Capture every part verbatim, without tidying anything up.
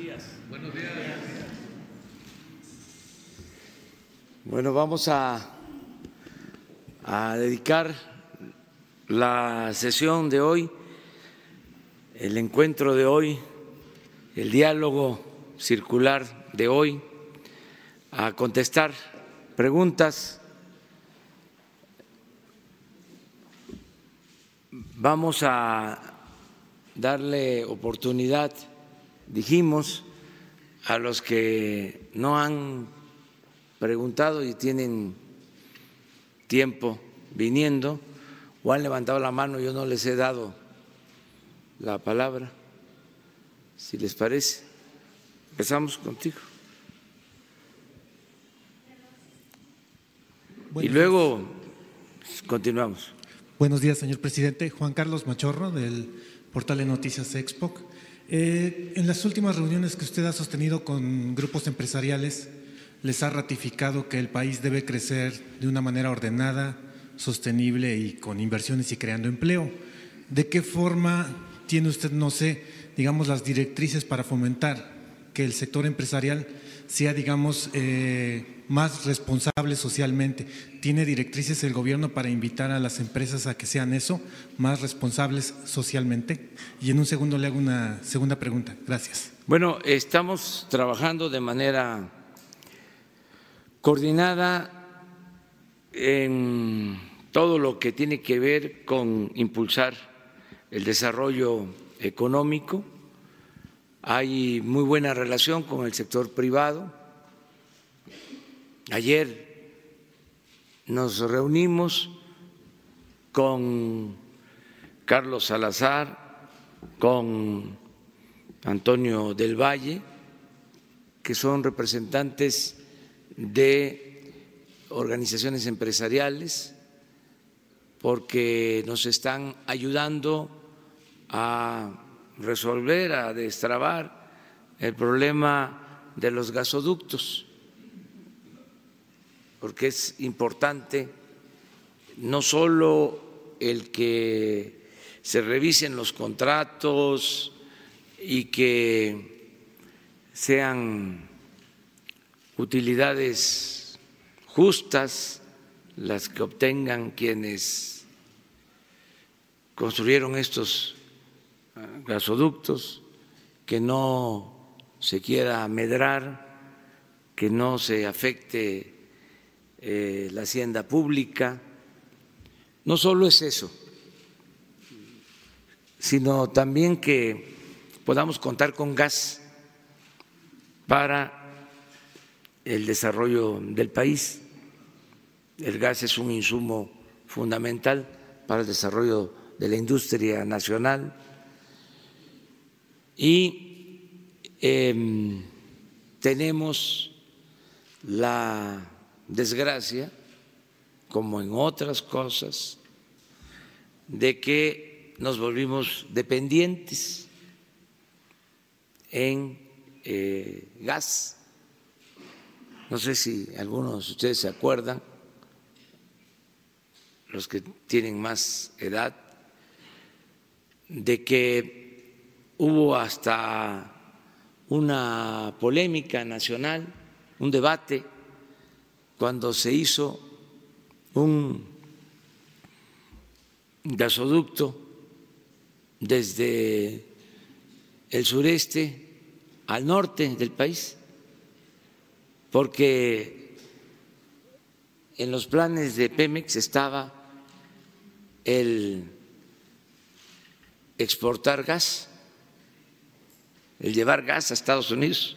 días. Buenos días. Bueno, vamos a, a dedicar la sesión de hoy, el encuentro de hoy, el diálogo circular de hoy, a contestar preguntas. Vamos a darle oportunidad, dijimos, a los que no han preguntado y tienen tiempo viniendo o han levantado la mano, yo no les he dado la palabra, si les parece. Empezamos contigo. Buenos y luego días. Continuamos. Buenos días, señor presidente. Juan Carlos Machorro, del portal de Noticias Expo. Eh, en las últimas reuniones que usted ha sostenido con grupos empresariales, les ha ratificado que el país debe crecer de una manera ordenada, sostenible y con inversiones y creando empleo. ¿De qué forma tiene usted, no sé, digamos, las directrices para fomentar que el sector empresarial sea, digamos, eh, más responsable socialmente? ¿Tiene directrices el gobierno para invitar a las empresas a que sean eso, más responsables socialmente? Y en un segundo le hago una segunda pregunta. Gracias. Bueno, estamos trabajando de manera coordinada en todo lo que tiene que ver con impulsar el desarrollo económico. Hay muy buena relación con el sector privado. Ayer nos reunimos con Carlos Salazar, con Antonio del Valle, que son representantes de organizaciones empresariales, porque nos están ayudando a resolver, a destrabar el problema de los gasoductos, porque es importante no solo el que se revisen los contratos y que sean utilidades justas las que obtengan quienes construyeron estos gasoductos, que no se quiera amedrar, que no se afecte eh, la hacienda pública. No solo es eso, sino también que podamos contar con gas para el desarrollo del país. El gas es un insumo fundamental para el desarrollo de la industria nacional. Y eh, tenemos la desgracia, como en otras cosas, de que nos volvimos dependientes en eh, gas. No sé si algunos de ustedes se acuerdan, los que tienen más edad, de que hubo hasta una polémica nacional, un debate, cuando se hizo un gasoducto desde el sureste al norte del país, porque en los planes de Pemex estaba el exportar gas, el llevar gas a Estados Unidos.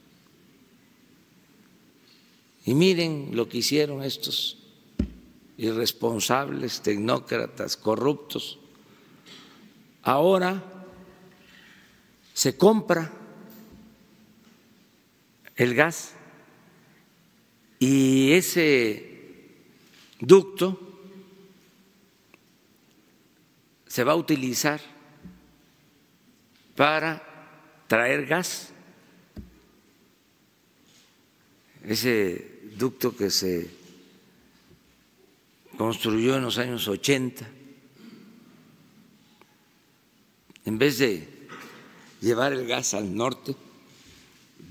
Y miren lo que hicieron estos irresponsables, tecnócratas, corruptos. Ahora se compra el gas y ese ducto se va a utilizar para traer gas. Ese ducto que se construyó en los años ochenta, en vez de llevar el gas al norte,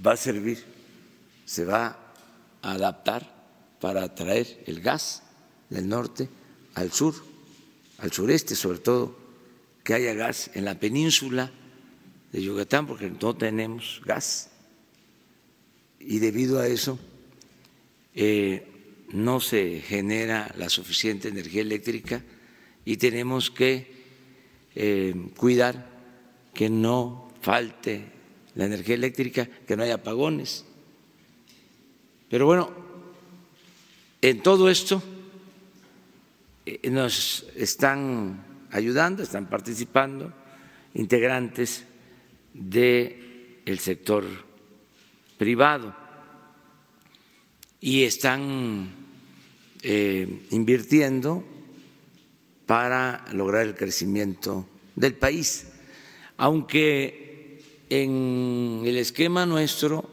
va a servir, se va a adaptar para traer el gas del norte al sur, al sureste, sobre todo que haya gas en la península de Yucatán, porque no tenemos gas. Y debido a eso eh, no se genera la suficiente energía eléctrica y tenemos que eh, cuidar que no falte la energía eléctrica, que no haya apagones. Pero bueno, en todo esto eh, nos están ayudando, están participando integrantes del sector privado y están eh, invirtiendo para lograr el crecimiento del país, aunque en el esquema nuestro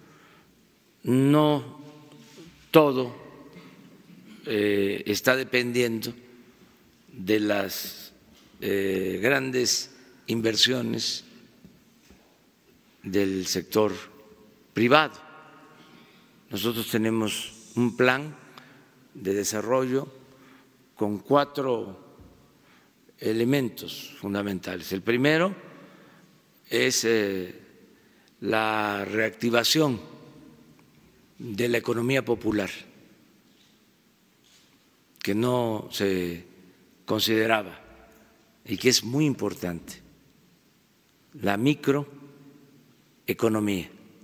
no todo eh, está dependiendo de las eh, grandes inversiones del sector privado. Nosotros tenemos un plan de desarrollo con cuatro elementos fundamentales. El primero es eh, la reactivación de la economía popular, que no se consideraba y que es muy importante, la microeconomía,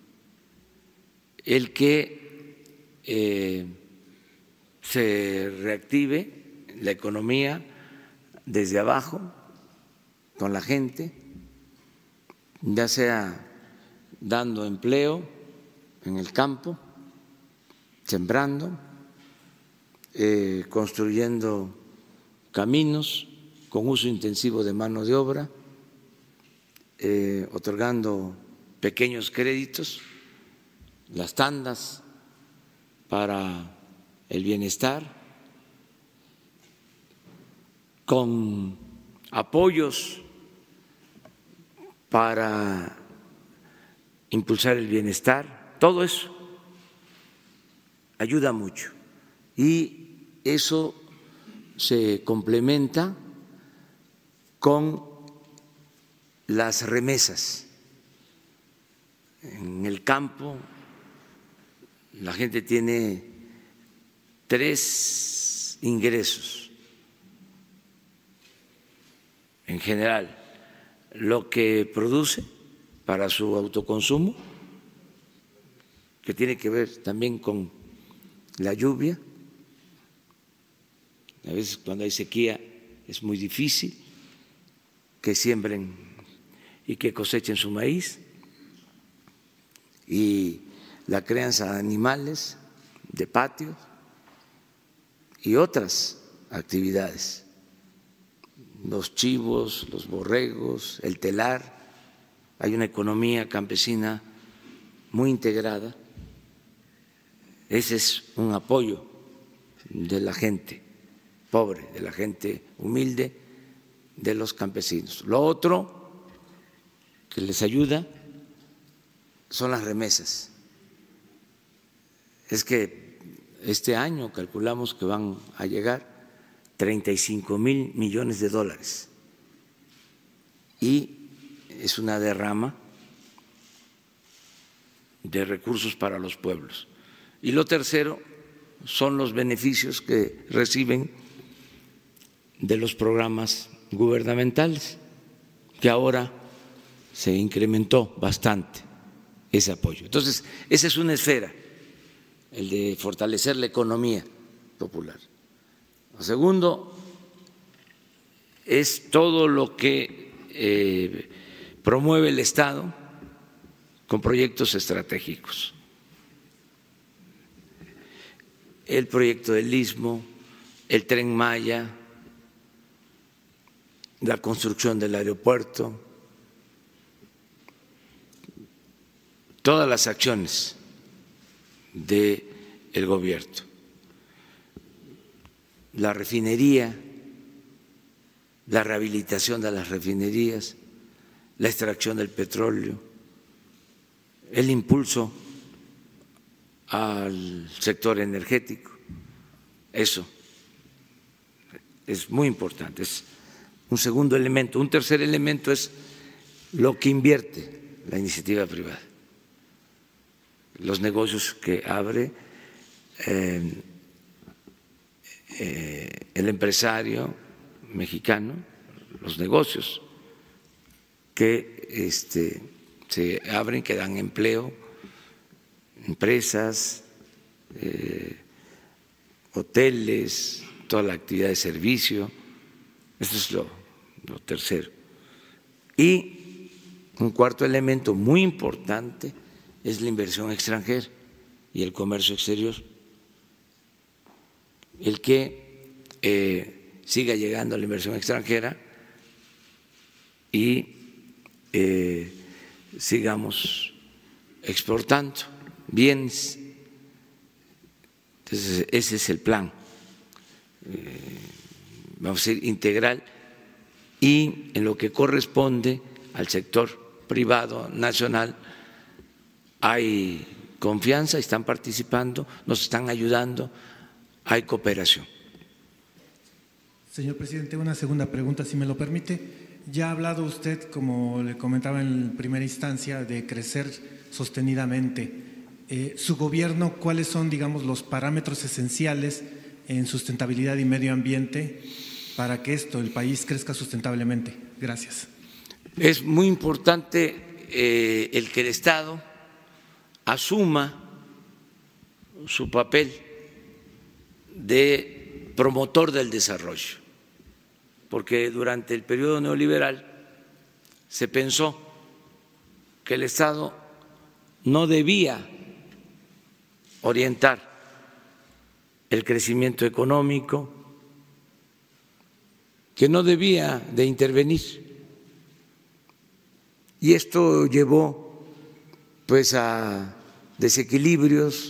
el que eh, se reactive la economía desde abajo con la gente, ya sea dando empleo en el campo, sembrando, eh, construyendo caminos con uso intensivo de mano de obra, eh, otorgando pequeños créditos, las tandas para el bienestar, con apoyos para impulsar el bienestar, todo eso ayuda mucho y eso se complementa con las remesas. En el campo la gente tiene tres ingresos en general: lo que produce para su autoconsumo, que tiene que ver también con la lluvia. A veces cuando hay sequía es muy difícil que siembren y que cosechen su maíz, y la crianza de animales de patio y otras actividades, los chivos, los borregos, el telar. Hay una economía campesina muy integrada. Ese es un apoyo de la gente pobre, de la gente humilde, de los campesinos. Lo otro que les ayuda son las remesas. Es que este año calculamos que van a llegar treinta y cinco mil millones de dólares y es una derrama de recursos para los pueblos. Y lo tercero son los beneficios que reciben de los programas gubernamentales, que ahora se incrementó bastante ese apoyo. Entonces, esa es una esfera, el de fortalecer la economía popular. Lo segundo es todo lo que eh, promueve el Estado con proyectos estratégicos. El proyecto del Istmo, el Tren Maya, la construcción del aeropuerto, todas las acciones del gobierno, la refinería, la rehabilitación de las refinerías, la extracción del petróleo, el impulso al sector energético. Eso es muy importante, es un segundo elemento. Un tercer elemento es lo que invierte la iniciativa privada, los negocios que abre eh, eh, el empresario mexicano, los negocios que este, se abren, que dan empleo, empresas, eh, hoteles, toda la actividad de servicio. Esto es lo, lo tercero. Y un cuarto elemento muy importante es la inversión extranjera y el comercio exterior, el que eh, siga llegando la inversión extranjera y eh, sigamos exportando bienes. Entonces, ese es el plan, eh, vamos a decir, integral, y en lo que corresponde al sector privado nacional hay confianza, están participando, nos están ayudando, hay cooperación. Señor presidente, una segunda pregunta, si me lo permite. Ya ha hablado usted, como le comentaba en primera instancia, de crecer sostenidamente. Eh, ¿Su gobierno cuáles son, digamos, los parámetros esenciales en sustentabilidad y medio ambiente para que esto, el país, crezca sustentablemente? Gracias. Es muy importante eh, el que el Estado asuma su papel de promotor del desarrollo, porque durante el periodo neoliberal se pensó que el Estado no debía orientar el crecimiento económico, que no debía de intervenir. Y esto llevó pues a desequilibrios,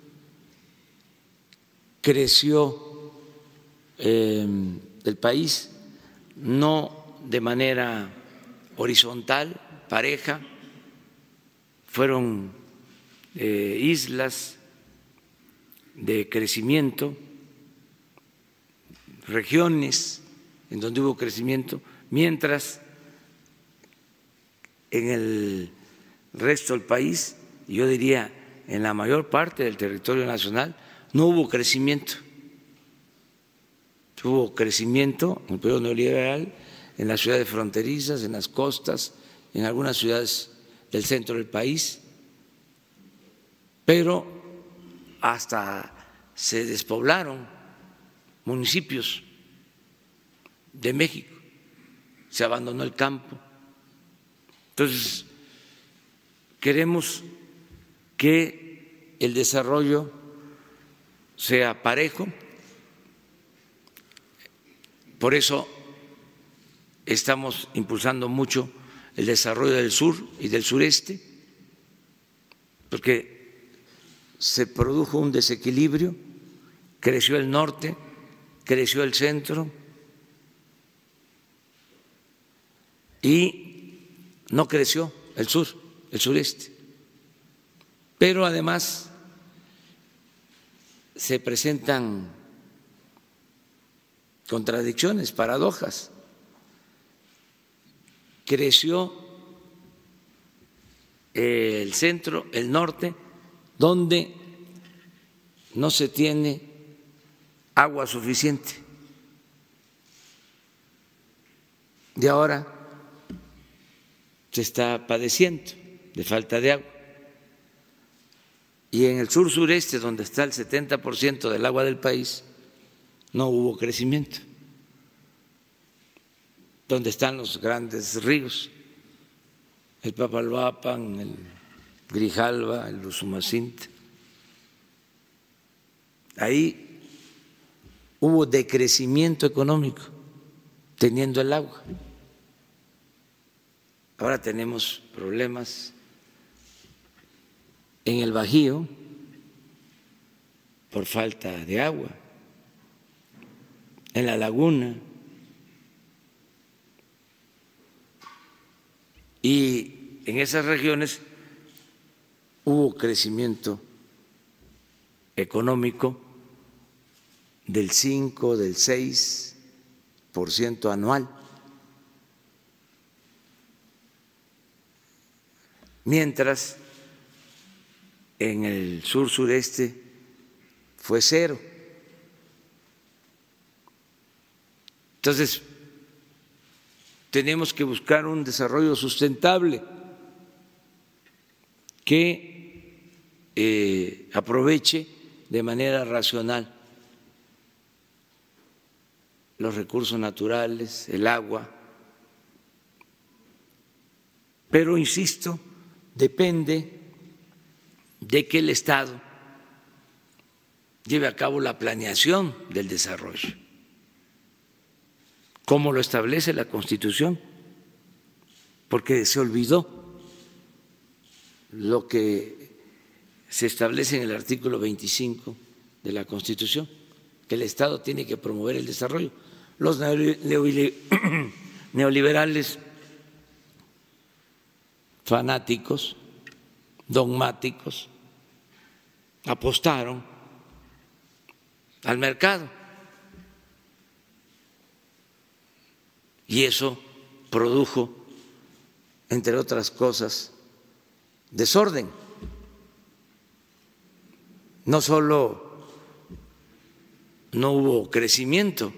creció eh, el país no de manera horizontal, pareja, fueron eh, islas de crecimiento, regiones en donde hubo crecimiento, mientras en el resto del país, yo diría en la mayor parte del territorio nacional, no hubo crecimiento. Hubo crecimiento en el periodo neoliberal en las ciudades fronterizas, en las costas, en algunas ciudades del centro del país, pero hasta se despoblaron municipios de México, se abandonó el campo. Entonces, queremos que el desarrollo sea parejo, por eso estamos impulsando mucho el desarrollo del sur y del sureste, porque se produjo un desequilibrio, creció el norte, creció el centro y no creció el sur, el sureste. Pero además se presentan contradicciones, paradojas. Creció el centro, el norte, donde no se tiene agua suficiente. Y ahora se está padeciendo de falta de agua. Y en el sur sureste, donde está el setenta por ciento del agua del país, no hubo crecimiento. Donde están los grandes ríos, el Papaloapan, el Grijalva, el Usumacinta. Ahí hubo decrecimiento económico teniendo el agua. Ahora tenemos problemas en el Bajío por falta de agua, en la laguna. Y en esas regiones hubo crecimiento económico del cinco, del seis por ciento anual, mientras en el sur sureste fue cero. Entonces, tenemos que buscar un desarrollo sustentable que eh, aproveche de manera racional los recursos naturales, el agua, pero insisto, depende de que el Estado lleve a cabo la planeación del desarrollo, como lo establece la Constitución, porque se olvidó lo que se establece en el artículo veinticinco de la Constitución, que el Estado tiene que promover el desarrollo. Los neoliberales fanáticos, dogmáticos, apostaron al mercado y eso produjo, entre otras cosas, desorden. No solo no hubo crecimiento,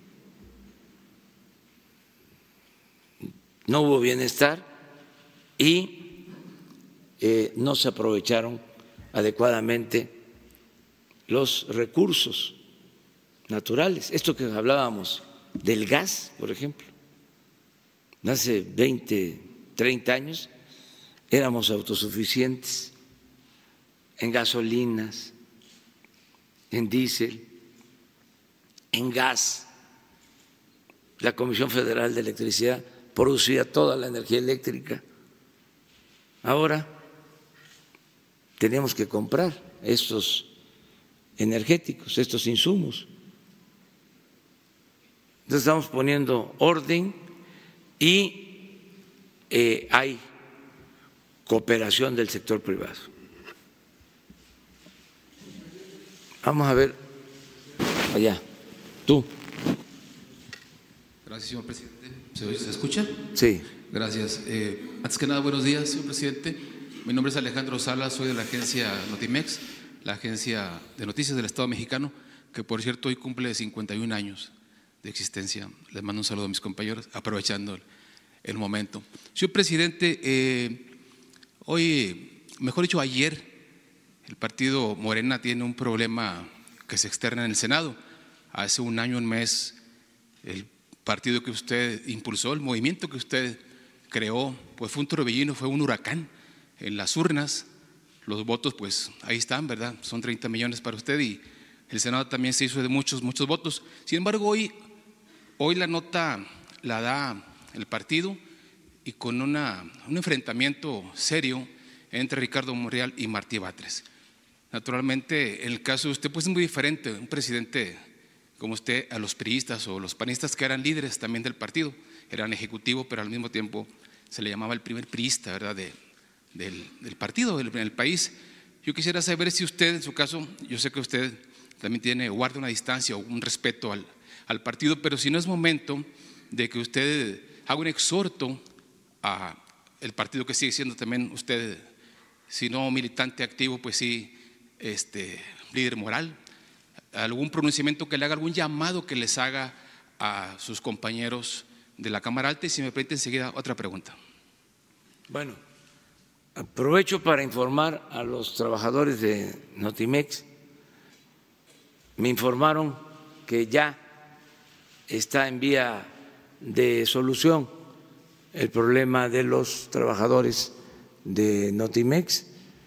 no hubo bienestar y eh, no se aprovecharon adecuadamente los recursos naturales. Esto que hablábamos del gas, por ejemplo, hace veinte, treinta años éramos autosuficientes en gasolinas, en diésel, en gas. La Comisión Federal de Electricidad producía toda la energía eléctrica. Ahora tenemos que comprar estos energéticos, estos insumos. Entonces estamos poniendo orden y eh, hay cooperación del sector privado. Vamos a ver allá, tú. Gracias, señor presidente. ¿Se, ¿se escucha? Sí. Gracias. Eh, antes que nada, buenos días, señor presidente. Mi nombre es Alejandro Salas, soy de la agencia Notimex, la agencia de noticias del Estado mexicano, que por cierto hoy cumple cincuenta y un años de existencia. Les mando un saludo a mis compañeros, aprovechando el, el momento. Señor presidente, eh, hoy, mejor dicho, ayer, el partido Morena tiene un problema que se externa en el Senado. Hace un año, un mes, el partido que usted impulsó, el movimiento que usted creó, pues fue un torbellino, fue un huracán en las urnas. Los votos, pues ahí están, ¿verdad? Son treinta millones para usted y el Senado también se hizo de muchos, muchos votos. Sin embargo, hoy, hoy la nota la da el partido y con una, un enfrentamiento serio entre Ricardo Monreal y Martí Batres. Naturalmente, en el caso de usted, pues es muy diferente, un presidente como usted, a los priistas o los panistas que eran líderes también del partido, eran ejecutivo, pero al mismo tiempo se le llamaba el primer priista, ¿verdad?, de, del, del partido en el país. Yo quisiera saber si usted, en su caso, yo sé que usted también tiene, guarda una distancia o un respeto al, al partido, pero si no es momento de que usted haga un exhorto a el partido que sigue siendo también usted, si no militante activo, pues sí, este, líder moral, algún pronunciamiento que le haga, algún llamado que les haga a sus compañeros de la Cámara Alta. Y si me permite enseguida otra pregunta. Bueno, aprovecho para informar a los trabajadores de Notimex. Me informaron que ya está en vía de solución el problema de los trabajadores de Notimex,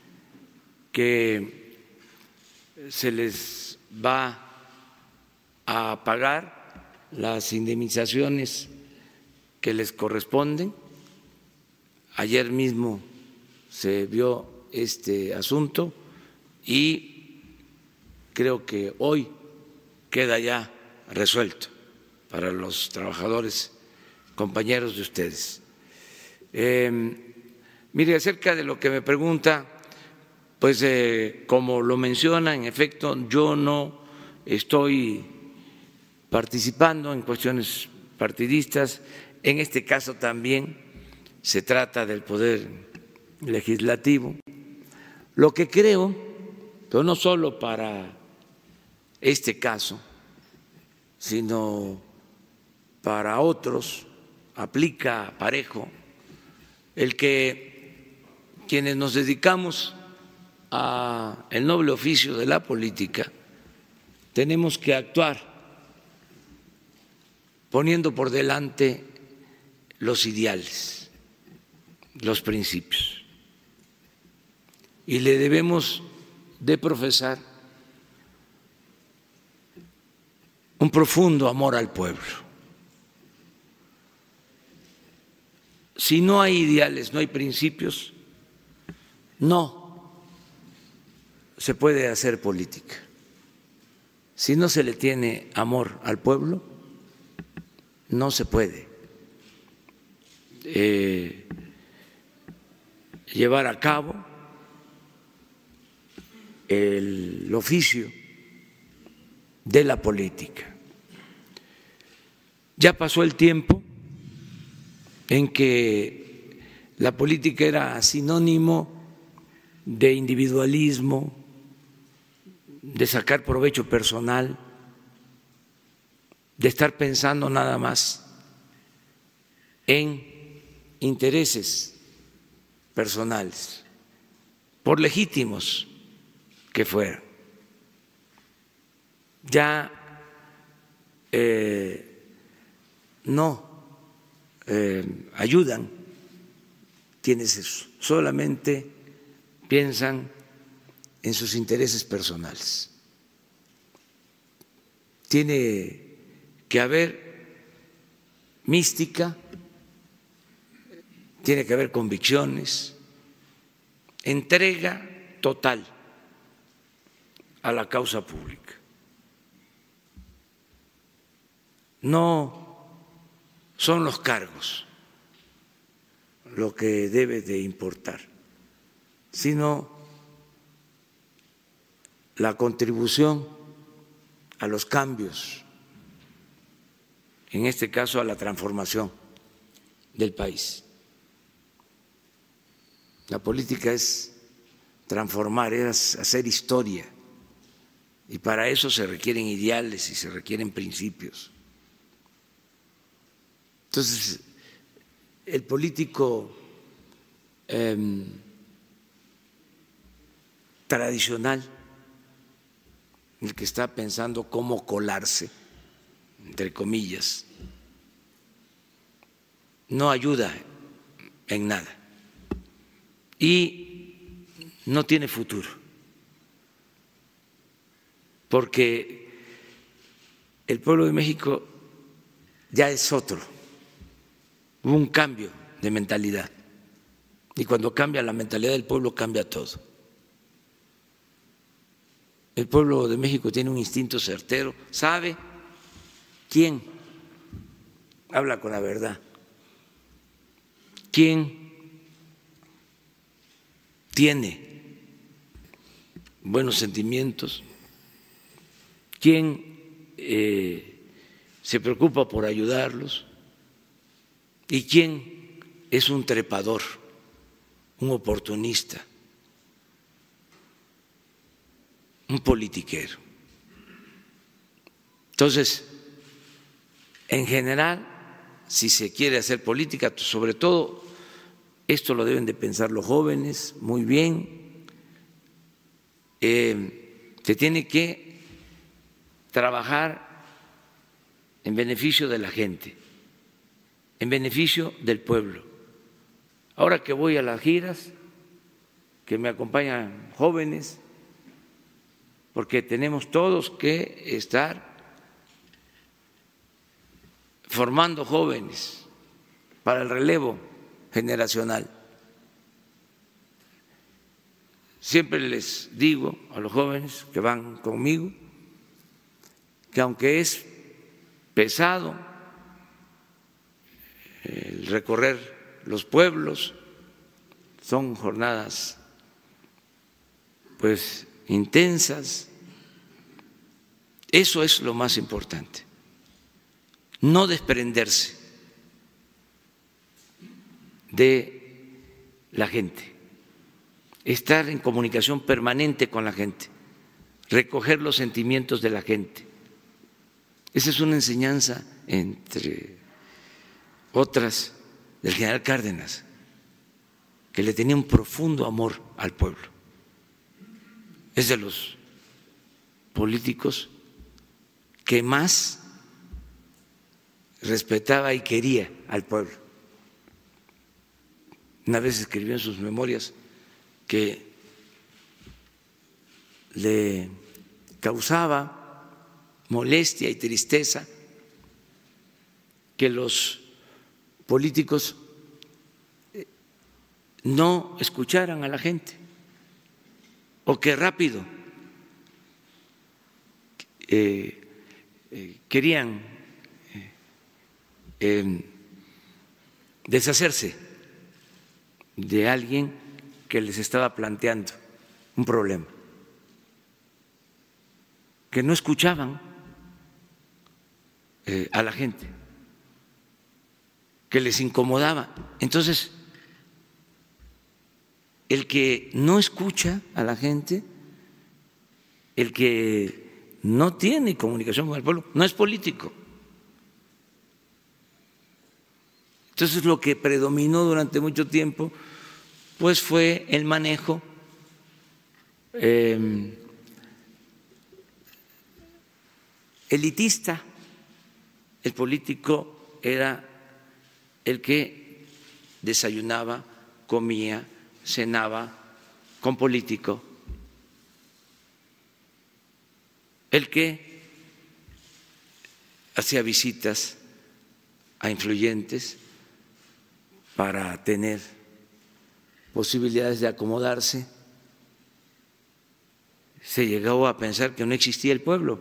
que se les va a pagar las indemnizaciones que les corresponden. Ayer mismo se vio este asunto y creo que hoy queda ya resuelto para los trabajadores, compañeros de ustedes. Eh, mire, acerca de lo que me pregunta, pues eh, como lo menciona, en efecto, yo no estoy participando en cuestiones partidistas. En este caso también se trata del poder legislativo. Lo que creo, pero no solo para este caso, sino para otros, aplica parejo el que quienes nos dedicamos a el noble oficio de la política tenemos que actuar poniendo por delante los ideales, los principios, y le debemos de profesar un profundo amor al pueblo. Si no hay ideales, no hay principios, no se puede hacer política. Si no se le tiene amor al pueblo, no se puede eh, llevar a cabo el oficio de la política. Ya pasó el tiempo en que la política era sinónimo de individualismo, de sacar provecho personal, de estar pensando nada más en intereses personales, por legítimos que fueran. Ya eh, no eh, ayudan quienes solamente piensan en sus intereses personales. Tiene que haber mística, tiene que haber convicciones, entrega total a la causa pública. No son los cargos lo que debe de importar, sino la contribución a los cambios, en este caso a la transformación del país. La política es transformar, es hacer historia, y para eso se requieren ideales y se requieren principios. Entonces, el político eh, tradicional, el que está pensando cómo colarse, entre comillas, no ayuda en nada y no tiene futuro, porque el pueblo de México ya es otro. Hubo un cambio de mentalidad, y cuando cambia la mentalidad del pueblo cambia todo. El pueblo de México tiene un instinto certero, sabe quién habla con la verdad, quién tiene buenos sentimientos, quién eh, se preocupa por ayudarlos y quién es un trepador, un oportunista, un politiquero. Entonces, en general, si se quiere hacer política, sobre todo esto lo deben de pensar los jóvenes muy bien, eh, se tiene que trabajar en beneficio de la gente, en beneficio del pueblo. Ahora que voy a las giras, que me acompañan jóvenes, porque tenemos todos que estar formando jóvenes para el relevo generacional. Siempre les digo a los jóvenes que van conmigo que aunque es pesado el recorrer los pueblos, son jornadas pues intensas. Eso es lo más importante, no desprenderse de la gente, estar en comunicación permanente con la gente, recoger los sentimientos de la gente. Esa es una enseñanza, entre otras, del general Cárdenas, que le tenía un profundo amor al pueblo. Es de los políticos que más respetaba y quería al pueblo. Una vez escribió en sus memorias que le causaba molestia y tristeza que los políticos no escucharan a la gente o que rápido eh, eh, querían eh, eh, deshacerse de alguien que les estaba planteando un problema, que no escuchaban eh, a la gente, que les incomodaba. Entonces, el que no escucha a la gente, el que no tiene comunicación con el pueblo, no es político. Entonces, lo que predominó durante mucho tiempo, pues fue el manejo eh, elitista. El político era el que desayunaba, comía, cenaba con político, el que hacía visitas a influyentes para tener posibilidades de acomodarse. Se llegó a pensar que no existía el pueblo,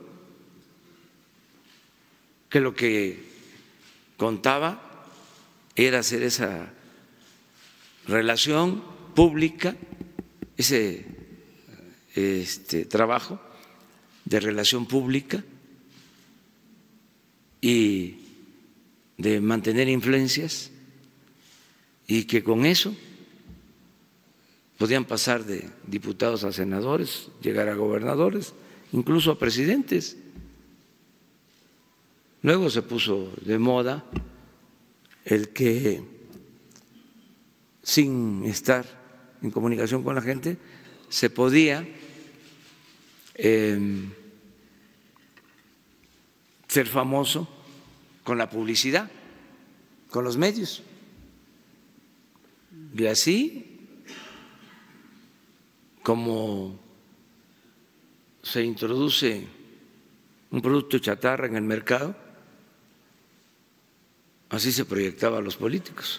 que lo que contaba era hacer esa relación pública, ese este, trabajo de relación pública y de mantener influencias, y que con eso podían pasar de diputados a senadores, llegar a gobernadores, incluso a presidentes. Luego se puso de moda el que, sin estar en comunicación con la gente, se podía eh, ser famoso con la publicidad, con los medios. Y así, como se introduce un producto chatarra en el mercado, así se proyectaba a los políticos.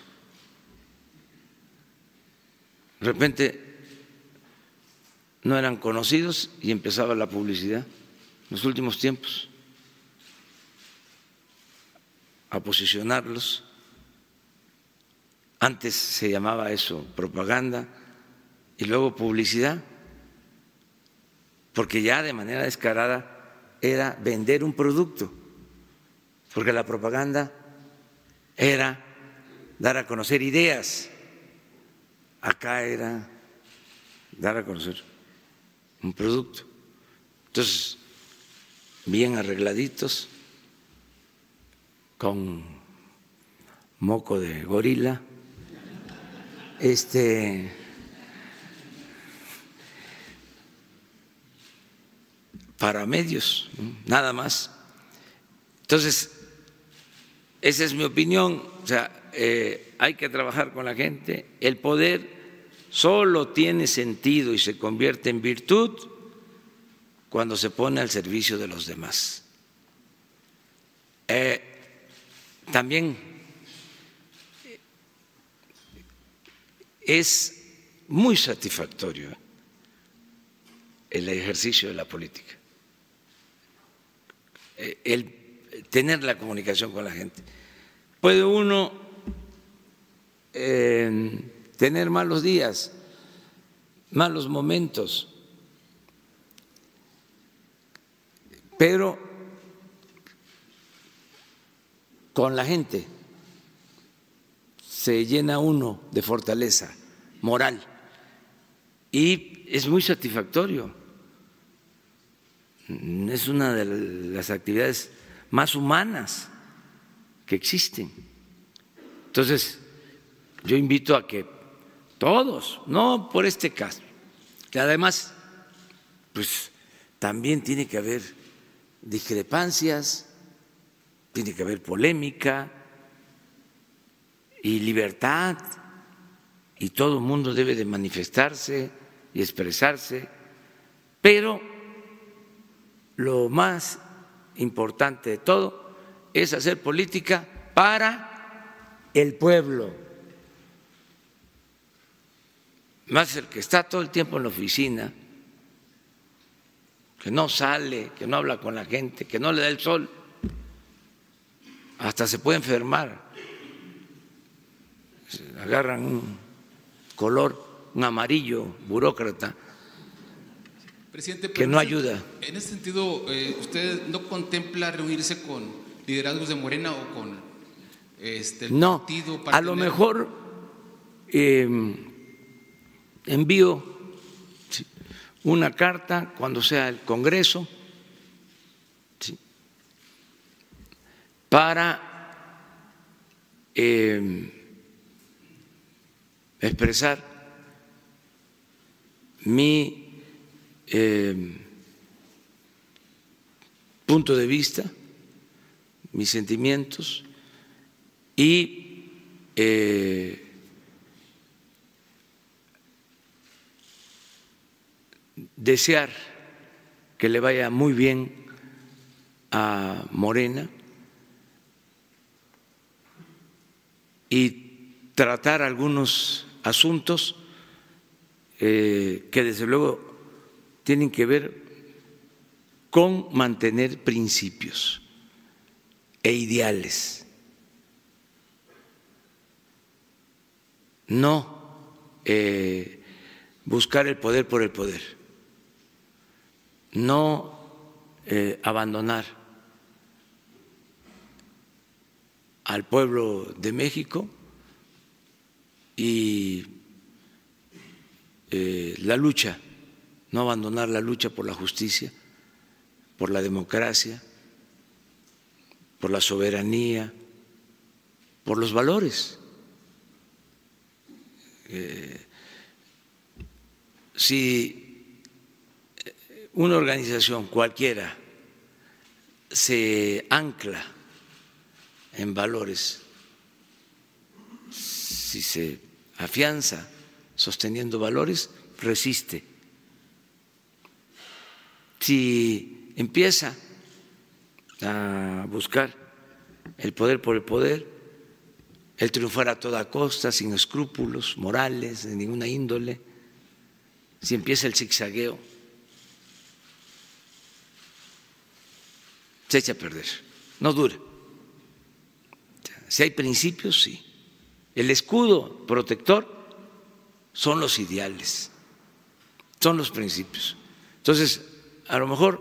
De repente no eran conocidos y empezaba la publicidad en los últimos tiempos a posicionarlos. Antes se llamaba eso propaganda y luego publicidad, porque ya de manera descarada era vender un producto, porque la propaganda era dar a conocer ideas, acá era dar a conocer un producto. Entonces, bien arregladitos, con moco de gorila, este para medios, nada más. Entonces, esa es mi opinión. O sea, eh, hay que trabajar con la gente. El poder solo tiene sentido y se convierte en virtud cuando se pone al servicio de los demás. Eh, también es muy satisfactorio el ejercicio de la política, el tener la comunicación con la gente. Puede uno eh, tener malos días, malos momentos, pero con la gente se llena uno de fortaleza moral y es muy satisfactorio. Es una de las actividades más humanas que existen. Entonces, yo invito a que todos, no por este caso, que además, pues también tiene que haber discrepancias, tiene que haber polémica y libertad, y todo el mundo debe de manifestarse y expresarse, pero lo más importante de todo es hacer política para el pueblo. Más el que está todo el tiempo en la oficina, que no sale, que no habla con la gente, que no le da el sol, hasta se puede enfermar. Agarran un color, un amarillo burócrata, Presidente, que no ayuda. En ese sentido, eh, ¿usted no contempla reunirse con liderazgos de Morena o con este, el no, partido? Para a lo tener... mejor eh, envío una carta cuando sea el Congreso, ¿sí?, para eh, expresar mi eh, punto de vista, mis sentimientos y eh, desear que le vaya muy bien a Morena y tratar algunos asuntos eh, que desde luego tienen que ver con mantener principios e ideales, no eh, buscar el poder por el poder, no eh, abandonar al pueblo de México y eh, la lucha, no abandonar la lucha por la justicia, por la democracia, por la soberanía, por los valores. Eh, si una organización cualquiera se ancla en valores, si se afianza sosteniendo valores, resiste. Si empieza a buscar el poder por el poder, el triunfar a toda costa, sin escrúpulos morales de ninguna índole, si empieza el zigzagueo, se echa a perder, no dura. Si hay principios, sí. El escudo protector son los ideales, son los principios. Entonces, a lo mejor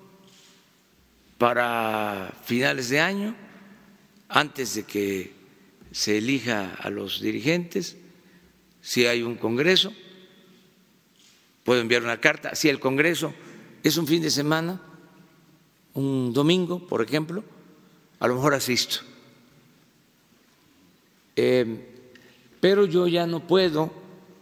para finales de año, antes de que se elija a los dirigentes, si hay un congreso, puedo enviar una carta. Si el congreso es un fin de semana, un domingo, por ejemplo, a lo mejor asisto. Eh, pero yo ya no puedo,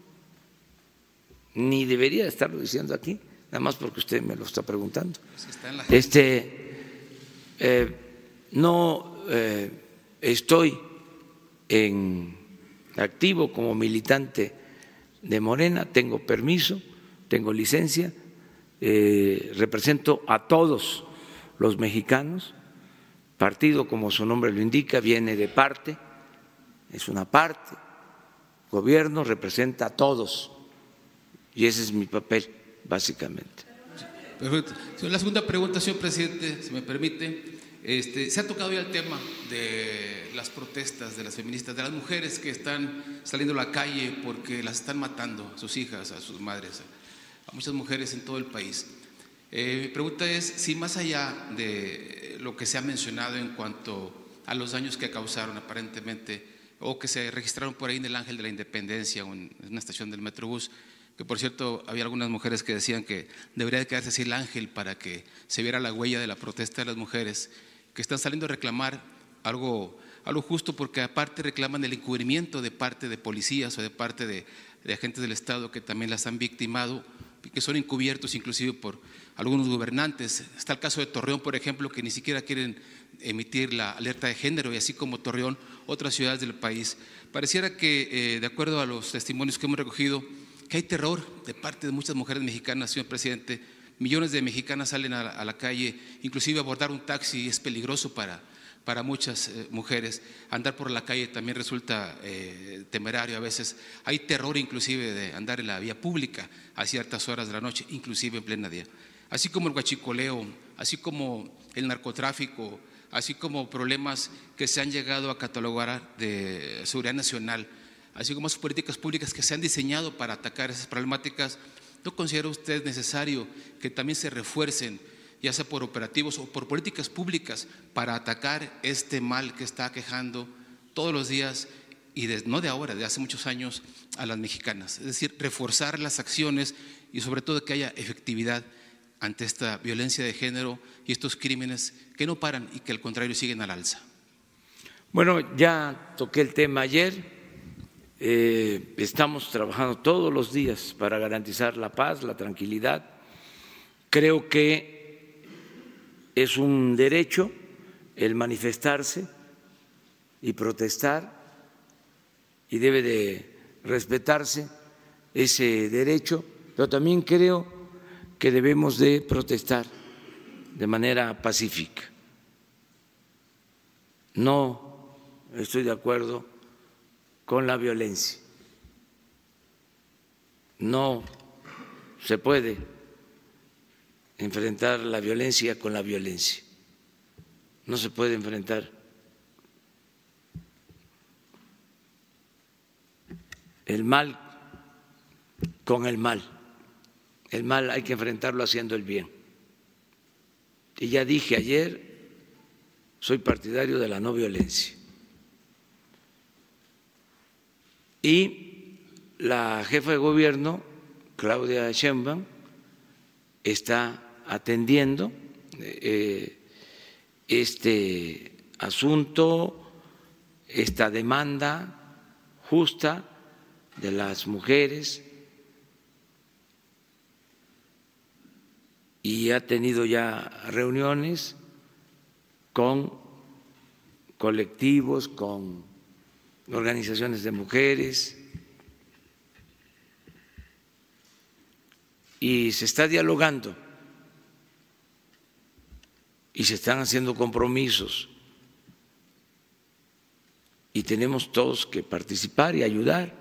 ni debería estarlo diciendo aquí, nada más porque usted me lo está preguntando. Este, eh, no eh, estoy en activo como militante de Morena, tengo permiso, tengo licencia, eh, represento a todos los mexicanos, partido, como su nombre lo indica, viene de parte, es una parte, gobierno representa a todos y ese es mi papel, básicamente. Perfecto. La segunda pregunta, señor presidente, si me permite. Este, se ha tocado ya el tema de las protestas de las feministas, de las mujeres que están saliendo a la calle porque las están matando, a sus hijas, a sus madres, a muchas mujeres en todo el país. Eh, mi pregunta es si más allá de lo que se ha mencionado en cuanto a los daños que causaron aparentemente o que se registraron por ahí en el Ángel de la Independencia o en una estación del Metrobús, que por cierto había algunas mujeres que decían que debería de quedarse así el ángel para que se viera la huella de la protesta de las mujeres que están saliendo a reclamar algo, algo justo, porque aparte reclaman el encubrimiento de parte de policías o de parte de, de agentes del Estado que también las han victimado, que son encubiertos inclusive por algunos gobernantes. Está el caso de Torreón, por ejemplo, que ni siquiera quieren emitir la alerta de género, y así como Torreón, otras ciudades del país. Pareciera que, eh, de acuerdo a los testimonios que hemos recogido, que hay terror de parte de muchas mujeres mexicanas, señor presidente. Millones de mexicanas salen a la, a la calle, inclusive abordar un taxi es peligroso para, para muchas eh, mujeres. Andar por la calle también resulta eh, temerario a veces. Hay terror inclusive de andar en la vía pública a ciertas horas de la noche, inclusive en plena día. Así como el huachicoleo, así como el narcotráfico, así como problemas que se han llegado a catalogar de seguridad nacional, así como sus políticas públicas que se han diseñado para atacar esas problemáticas. ¿No considera usted necesario que también se refuercen, ya sea por operativos o por políticas públicas, para atacar este mal que está aquejando todos los días y de, no de ahora, de hace muchos años, a las mexicanas? Es decir, reforzar las acciones y sobre todo que haya efectividad ante esta violencia de género y estos crímenes que no paran y que al contrario siguen al alza. Bueno, ya toqué el tema ayer. Eh, estamos trabajando todos los días para garantizar la paz, la tranquilidad. Creo que es un derecho el manifestarse y protestar y debe de respetarse ese derecho, pero también creo que debemos de protestar de manera pacífica. No estoy de acuerdo con la violencia. No se puede enfrentar la violencia con la violencia. No se puede enfrentar el mal con el mal. El mal hay que enfrentarlo haciendo el bien. Y ya dije ayer, soy partidario de la no violencia. Y la jefa de gobierno, Claudia Sheinbaum, está atendiendo eh, este asunto, esta demanda justa de las mujeres, y ha tenido ya reuniones con colectivos, con organizaciones de mujeres, y se está dialogando y se están haciendo compromisos, y tenemos todos que participar y ayudar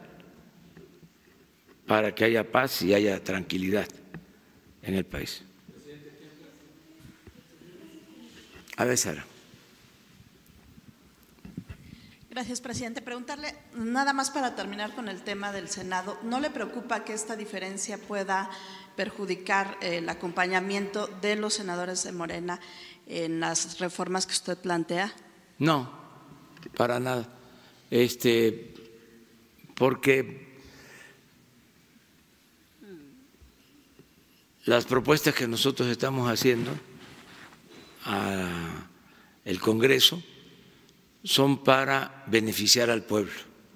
para que haya paz y haya tranquilidad en el país. A ver, Sara. Gracias, presidente. Preguntarle, nada más para terminar con el tema del Senado, ¿no le preocupa que esta diferencia pueda perjudicar el acompañamiento de los senadores de Morena en las reformas que usted plantea? No, para nada. Este, porque las propuestas que nosotros estamos haciendo al Congreso son para beneficiar al pueblo.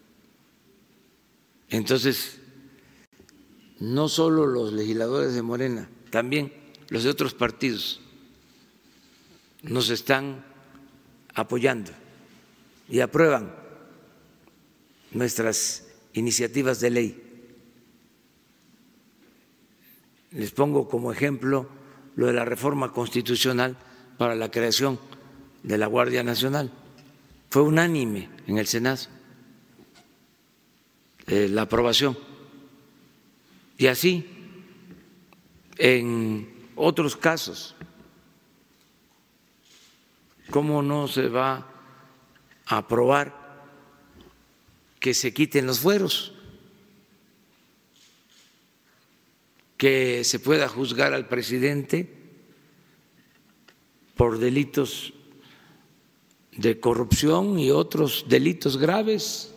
Entonces, no solo los legisladores de Morena, también los de otros partidos nos están apoyando y aprueban nuestras iniciativas de ley. Les pongo como ejemplo lo de la reforma constitucional para la creación de la Guardia Nacional. Fue unánime en el Senado eh, la aprobación. Y así, en otros casos, ¿cómo no se va a aprobar que se quiten los fueros? Que se pueda juzgar al presidente por delitos de corrupción y otros delitos graves.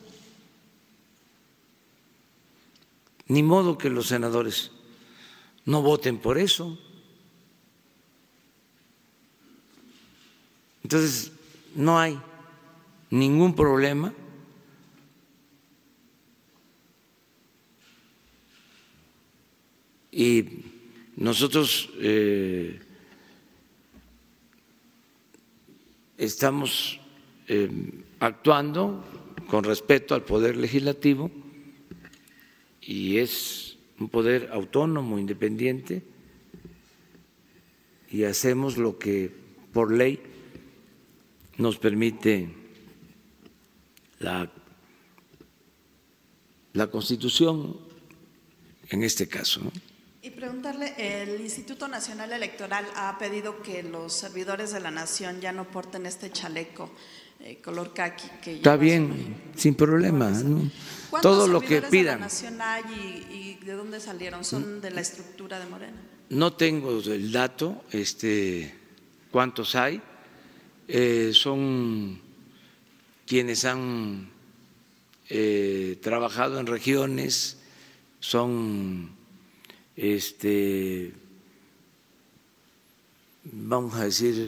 Ni modo que los senadores no voten por eso. Entonces, no hay ningún problema. Y nosotros eh, estamos eh, actuando con respeto al Poder Legislativo, y es un poder autónomo, independiente, y hacemos lo que por ley nos permite la, la Constitución en este caso, ¿no? Y preguntarle, el Instituto Nacional Electoral ha pedido que los servidores de la Nación ya no porten este chaleco eh, color caqui. Que Está bien, sin problema, ¿no? Todo lo que pidan. ¿Cuántos servidores de la Nación hay y, y de dónde salieron? ¿Son de la estructura de Morena? No tengo el dato, este, cuántos hay. Eh, son quienes han eh, trabajado en regiones, son este, vamos a decir,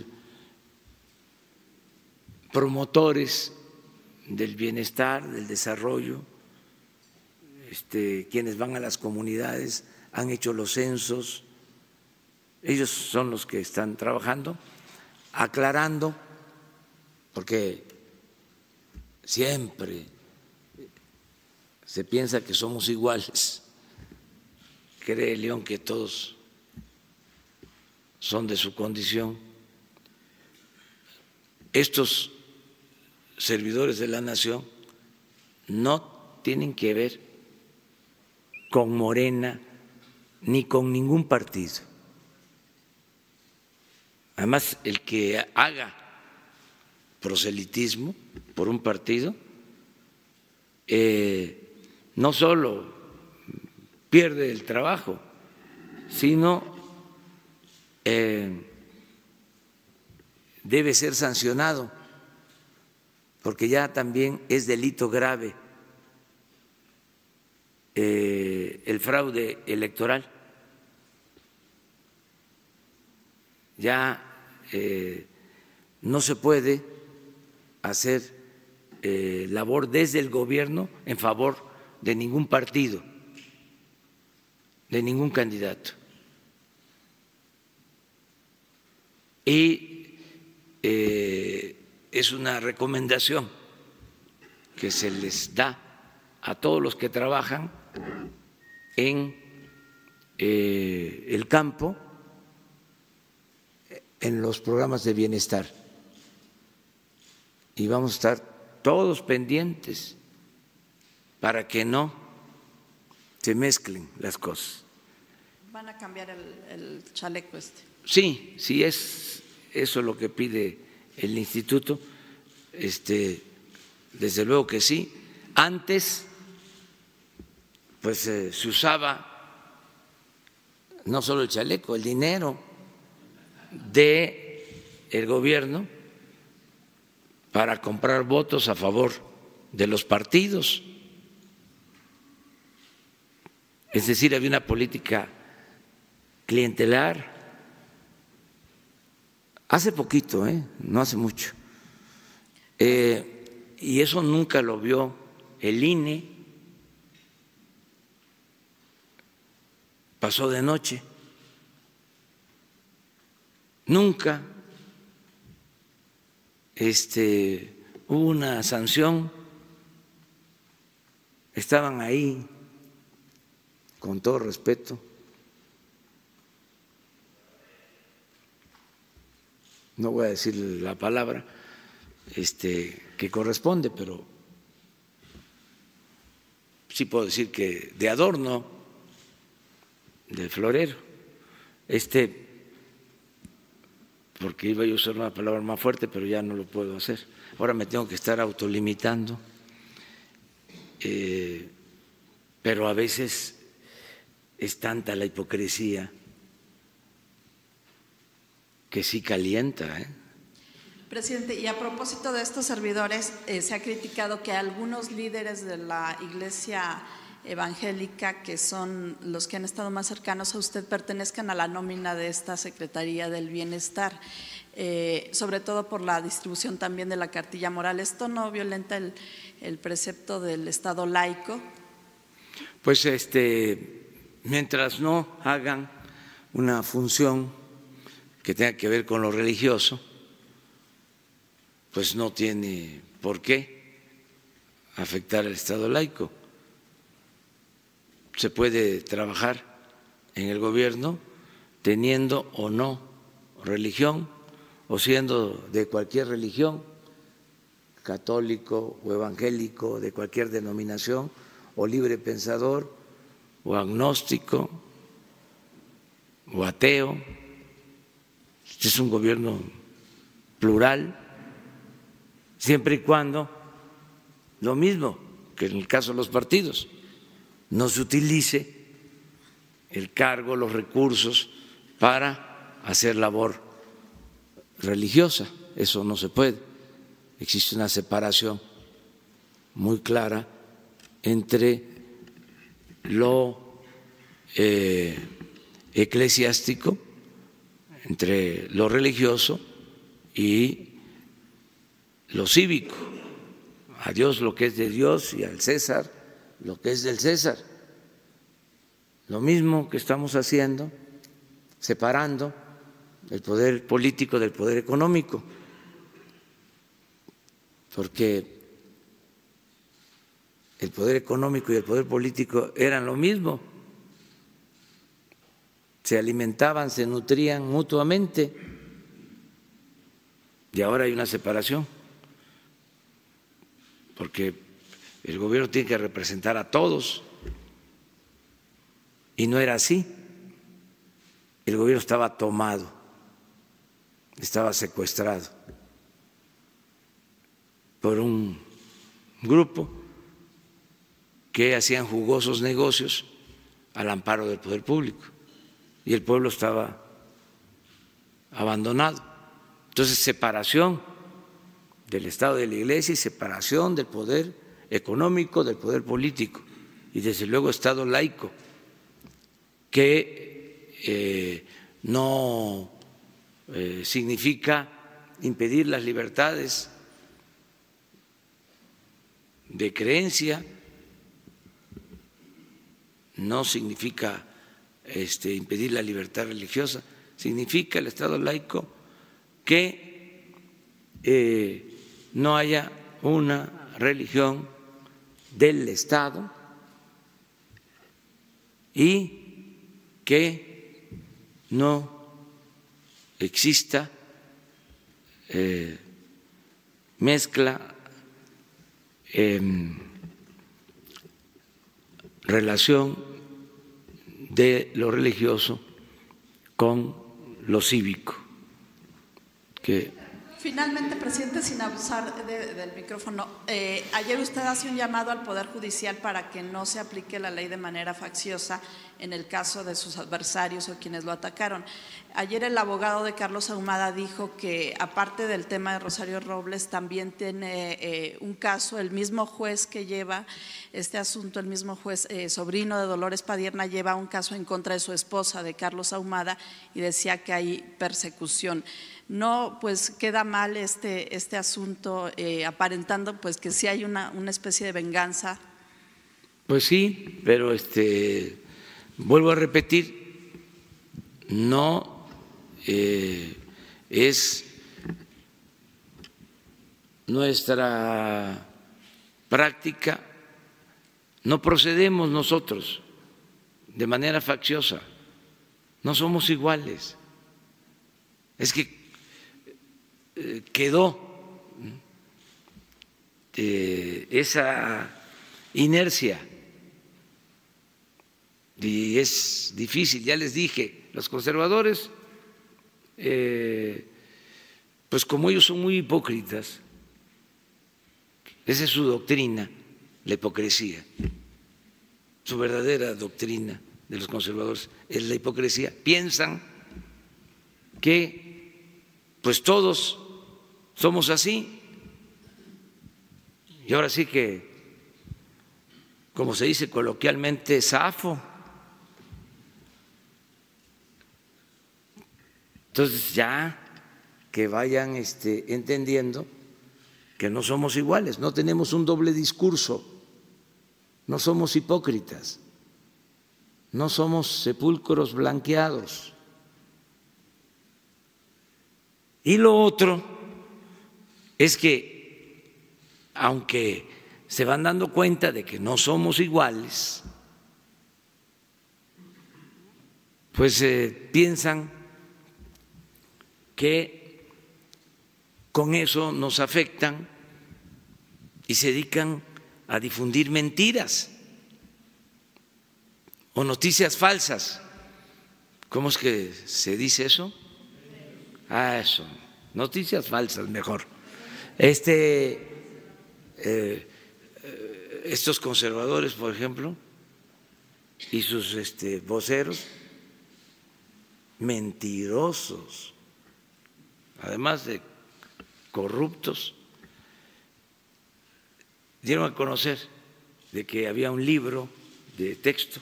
promotores del bienestar, del desarrollo, este, quienes van a las comunidades, han hecho los censos, ellos son los que están trabajando, aclarando, porque siempre se piensa que somos iguales. Cree León que todos son de su condición. Estos servidores de la Nación no tienen que ver con Morena ni con ningún partido. Además, el que haga proselitismo por un partido eh, no solo pierde el trabajo, sino eh, debe ser sancionado, porque ya también es delito grave eh, el fraude electoral. Ya eh, no se puede hacer eh, labor desde el gobierno en favor de ningún partido, de ningún candidato. Y eh, es una recomendación que se les da a todos los que trabajan en eh, el campo, en los programas de bienestar. Y vamos a estar todos pendientes para que no se mezclen las cosas. ¿Van a cambiar el, el chaleco este? Sí, sí, es eso lo que pide el instituto, este, desde luego que sí. Antes, pues eh, se usaba no solo el chaleco, el dinero de el gobierno para comprar votos a favor de los partidos. Es decir, había una política clientelar. Hace poquito, ¿eh? No hace mucho. Eh, y eso nunca lo vio el I N E. Pasó de noche. Nunca este, hubo una sanción. Estaban ahí, con todo respeto, no voy a decir la palabra este, que corresponde, pero sí puedo decir que de adorno, de florero, este, porque iba a usar una palabra más fuerte, pero ya no lo puedo hacer. Ahora me tengo que estar autolimitando, eh, pero a veces es tanta la hipocresía que que sí calienta, ¿eh? Presidente, y a propósito de estos servidores, eh, se ha criticado que algunos líderes de la Iglesia evangélica, que son los que han estado más cercanos a usted, pertenezcan a la nómina de esta Secretaría del Bienestar, eh, sobre todo por la distribución también de la cartilla moral. ¿Esto no violenta el, el precepto del Estado laico? Pues este, mientras no hagan una función que tenga que ver con lo religioso, pues no tiene por qué afectar al Estado laico. Se puede trabajar en el gobierno teniendo o no religión, o siendo de cualquier religión, católico o evangélico, de cualquier denominación, o libre pensador, o agnóstico, o ateo. Este es un gobierno plural, siempre y cuando, lo mismo que en el caso de los partidos, no se utilice el cargo, los recursos para hacer labor religiosa. Eso no se puede. Existe una separación muy clara entre lo eh, eclesiástico, entre lo religioso y lo cívico. A Dios lo que es de Dios y al César lo que es del César. Lo mismo que estamos haciendo, separando el poder político del poder económico, porque el poder económico y el poder político eran lo mismo, se alimentaban, se nutrían mutuamente, y ahora hay una separación, porque el gobierno tiene que representar a todos, y no era así. El gobierno estaba tomado, estaba secuestrado por un grupo que hacían jugosos negocios al amparo del poder público, y el pueblo estaba abandonado. Entonces, separación del Estado y de la Iglesia y separación del poder económico del poder político, y desde luego Estado laico, que eh, no eh, significa impedir las libertades de creencia, no significa este, impedir la libertad religiosa, significa el Estado laico que eh, no haya una religión del Estado y que no exista eh, mezcla, eh, relación de lo religioso con lo cívico. Que Finalmente, presidente, sin abusar de, del micrófono, eh, ayer usted hace un llamado al Poder Judicial para que no se aplique la ley de manera facciosa en el caso de sus adversarios o quienes lo atacaron. Ayer el abogado de Carlos Ahumada dijo que, aparte del tema de Rosario Robles, también tiene eh, un caso, el mismo juez que lleva este asunto, el mismo juez eh, sobrino de Dolores Padierna, lleva un caso en contra de su esposa, de Carlos Ahumada, y decía que hay persecución. No, pues queda mal este, este asunto, eh, aparentando pues que sí hay una, una especie de venganza. Pues sí, pero este, vuelvo a repetir, no eh, es nuestra práctica, no procedemos nosotros de manera facciosa, no somos iguales. Es que quedó eh, esa inercia y es difícil, ya les dije, los conservadores, eh, pues como ellos son muy hipócritas, esa es su doctrina, la hipocresía, su verdadera doctrina de los conservadores es la hipocresía, piensan que pues todos somos así. Y ahora sí que, como se dice coloquialmente, zafo. Entonces ya que vayan este, entendiendo que no somos iguales, no tenemos un doble discurso, no somos hipócritas, no somos sepulcros blanqueados. Y lo otro es que, aunque se van dando cuenta de que no somos iguales, pues eh, piensan que con eso nos afectan y se dedican a difundir mentiras o noticias falsas. ¿Cómo es que se dice eso? Ah, eso, noticias falsas, mejor. Este, eh, estos conservadores, por ejemplo, y sus este, voceros, mentirosos, además de corruptos, dieron a conocer de que había un libro de texto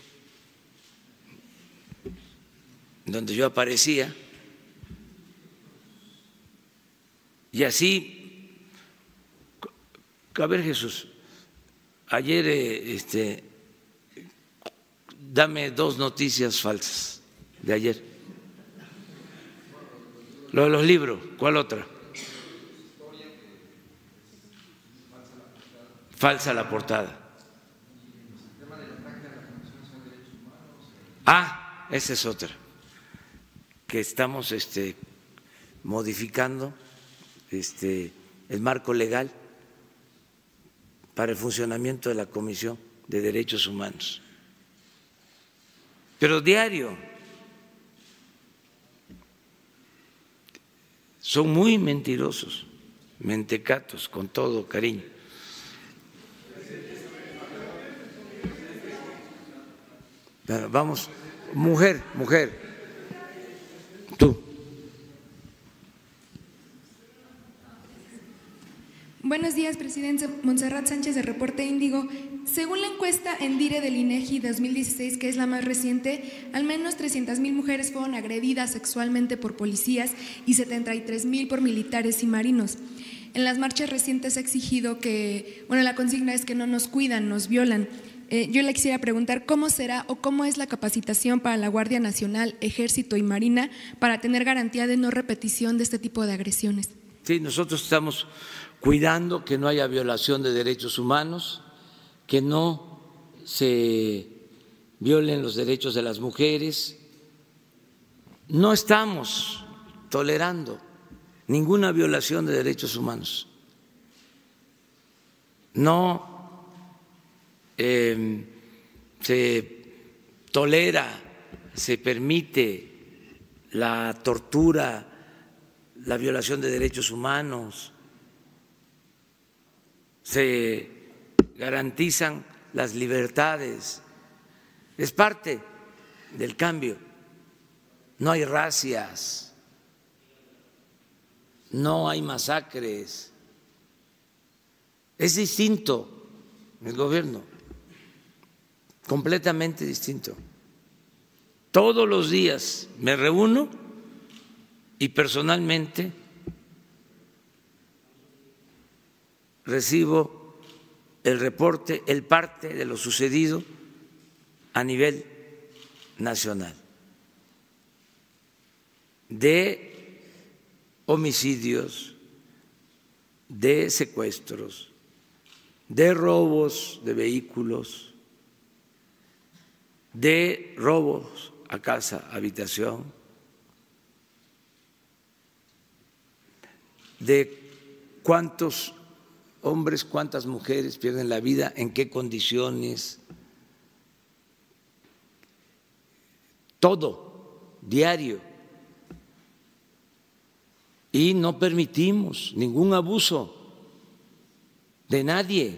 donde yo aparecía, y así, a ver, Jesús, ayer este, dame dos noticias falsas de ayer. Lo de los libros, ¿cuál otra? Falsa la portada. Ah, esa es otra, que estamos este, modificando este, el marco legal para el funcionamiento de la Comisión de Derechos Humanos. Pero diario, son muy mentirosos, mentecatos, con todo cariño. Vamos, mujer, mujer, tú. Buenos días, presidente. Montserrat Sánchez, de Reporte Índigo. Según la encuesta Endire del INEGI dos mil dieciséis, que es la más reciente, al menos trescientas mil mujeres fueron agredidas sexualmente por policías y setenta y tres mil por militares y marinos. En las marchas recientes se ha exigido que, bueno, la consigna es que no nos cuidan, nos violan. Eh, yo le quisiera preguntar cómo será o cómo es la capacitación para la Guardia Nacional, Ejército y Marina para tener garantía de no repetición de este tipo de agresiones. Sí, nosotros estamos cuidando que no haya violación de derechos humanos, que no se violen los derechos de las mujeres. No estamos tolerando ninguna violación de derechos humanos. No eh, se tolera, se permite la tortura, la violación de derechos humanos, se garantizan las libertades, es parte del cambio. No hay racias, no hay masacres, es distinto el gobierno, completamente distinto. Todos los días me reúno y personalmente recibo el reporte, el parte de lo sucedido a nivel nacional, de homicidios, de secuestros, de robos de vehículos, de robos a casa, habitación, de cuántos hombres, cuántas mujeres pierden la vida, en qué condiciones, todo, diario. Y no permitimos ningún abuso de nadie.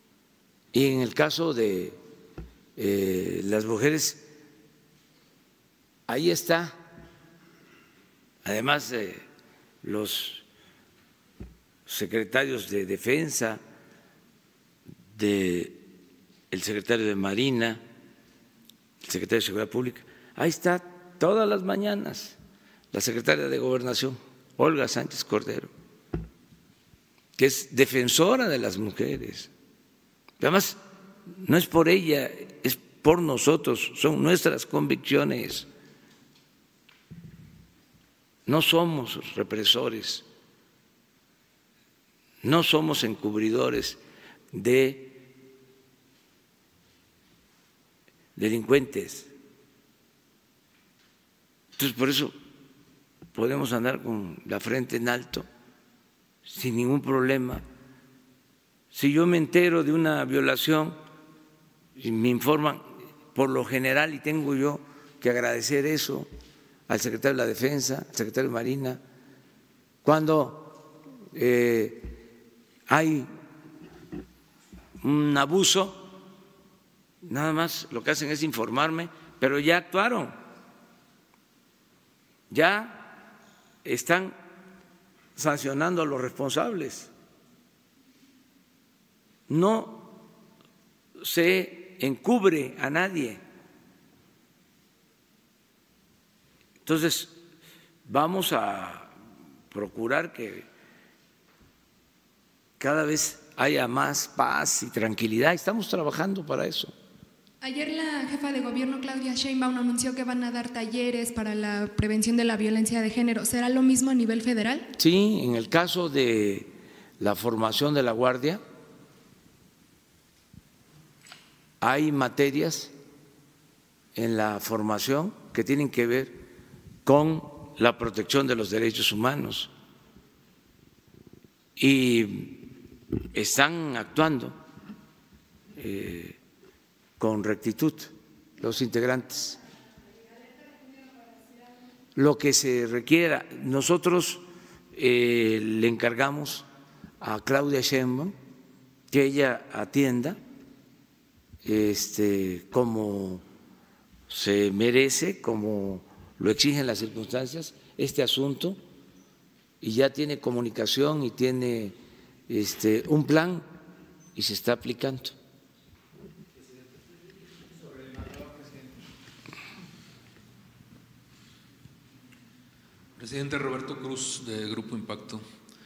Y en el caso de eh, las mujeres, ahí está, además eh, los secretarios de Defensa, de el secretario de Marina, el secretario de Seguridad Pública, ahí está todas las mañanas la secretaria de Gobernación, Olga Sánchez Cordero, que es defensora de las mujeres. Además, no es por ella, es por nosotros, son nuestras convicciones. No somos represores, no somos encubridores de delincuentes. Entonces, por eso podemos andar con la frente en alto sin ningún problema. Si yo me entero de una violación y me informan, por lo general, y tengo yo que agradecer eso al secretario de la Defensa, al secretario de Marina, cuando eh, hay un abuso, nada más lo que hacen es informarme, pero ya actuaron, ya están sancionando a los responsables. No se encubre a nadie. Entonces, vamos a procurar que cada vez haya más paz y tranquilidad. Estamos trabajando para eso. Ayer la jefa de gobierno, Claudia Sheinbaum, anunció que van a dar talleres para la prevención de la violencia de género. ¿Será lo mismo a nivel federal? Sí, en el caso de la formación de la Guardia, hay materias en la formación que tienen que ver con la protección de los derechos humanos y están actuando eh, con rectitud los integrantes. Lo que se requiera, nosotros eh, le encargamos a Claudia Sheinbaum que ella atienda este, como se merece, como lo exigen las circunstancias, este asunto, y ya tiene comunicación y tiene este, un plan y se está aplicando. Presidente Roberto Cruz, de Grupo Impacto.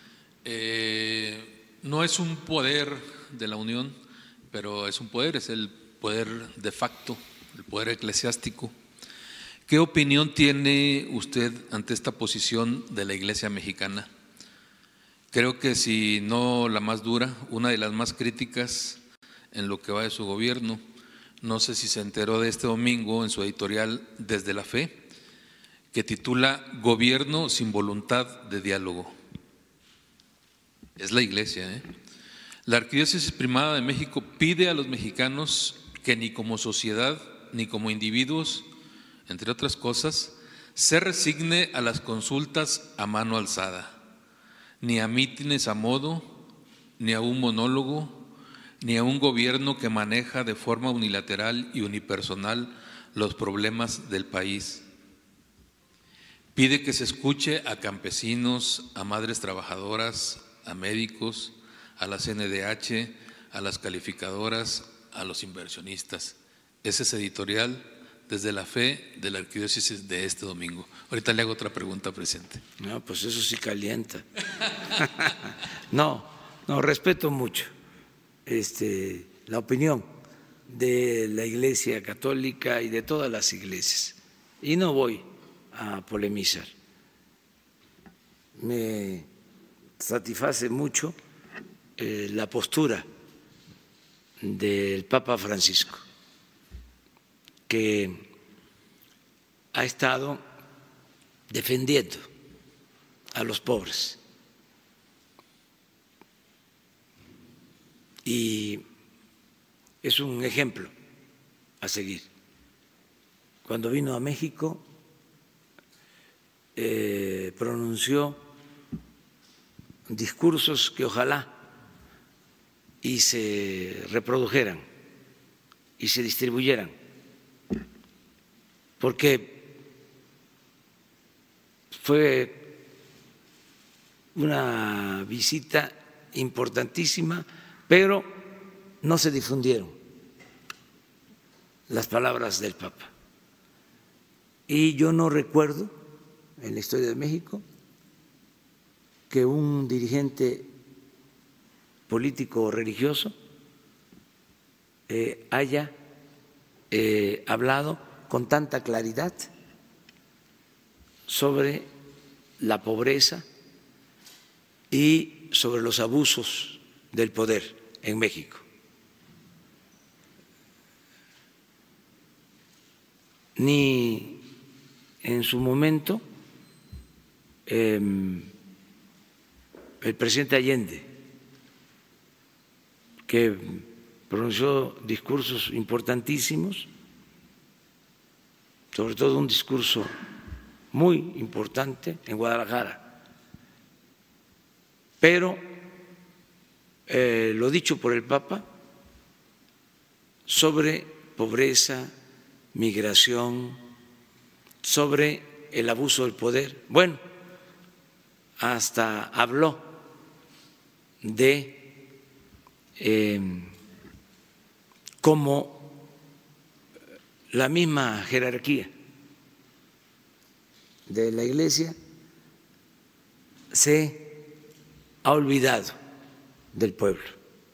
Eh, no es un poder de la Unión, pero es un poder, es el poder de facto, el poder eclesiástico. ¿Qué opinión tiene usted ante esta posición de la Iglesia mexicana? Creo que si no la más dura, una de las más críticas en lo que va de su gobierno. No sé si se enteró de este domingo en su editorial Desde la Fe, que titula Gobierno sin voluntad de diálogo. Es la Iglesia, ¿eh? La Arquidiócesis Primada de México pide a los mexicanos que ni como sociedad ni como individuos, entre otras cosas, se resigne a las consultas a mano alzada, ni a mítines a modo, ni a un monólogo, ni a un gobierno que maneja de forma unilateral y unipersonal los problemas del país. Pide que se escuche a campesinos, a madres trabajadoras, a médicos, a la C N D H, a las calificadoras, a los inversionistas. Ese es editorial Desde la Fe de la Arquidiócesis de este domingo. Ahorita le hago otra pregunta, presidente. No, pues eso sí calienta. No, no, respeto mucho este, la opinión de la Iglesia Católica y de todas las iglesias. Y no voy a polemizar. Me satisface mucho eh, la postura del Papa Francisco, que ha estado defendiendo a los pobres. Y es un ejemplo a seguir. Cuando vino a México, eh, pronunció discursos que ojalá y se reprodujeran y se distribuyeran, porque fue una visita importantísima, pero no se difundieron las palabras del Papa. Y yo no recuerdo en la historia de México que un dirigente político o religioso eh, haya eh, hablado con tanta claridad sobre la pobreza y sobre los abusos del poder en México. Ni en su momento eh, el presidente Allende, que pronunció discursos importantísimos, sobre todo un discurso muy importante en Guadalajara, pero eh, lo dicho por el Papa sobre pobreza, migración, sobre el abuso del poder, bueno, hasta habló de eh, cómo la misma jerarquía de la Iglesia se ha olvidado del pueblo.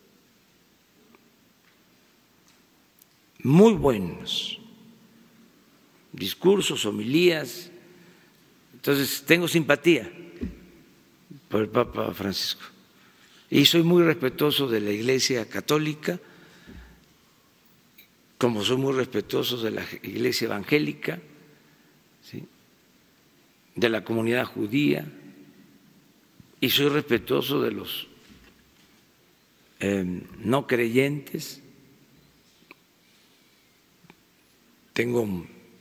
Muy buenos discursos, homilías. Entonces, tengo simpatía por el Papa Francisco y soy muy respetuoso de la Iglesia Católica, como soy muy respetuoso de la Iglesia Evangélica, ¿sí?, de la comunidad judía, y soy respetuoso de los eh, no creyentes. Tengo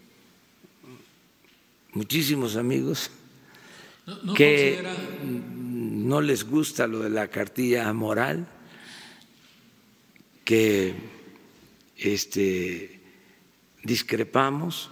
muchísimos amigos no, no que considera... no les gusta lo de la cartilla moral, que este, discrepamos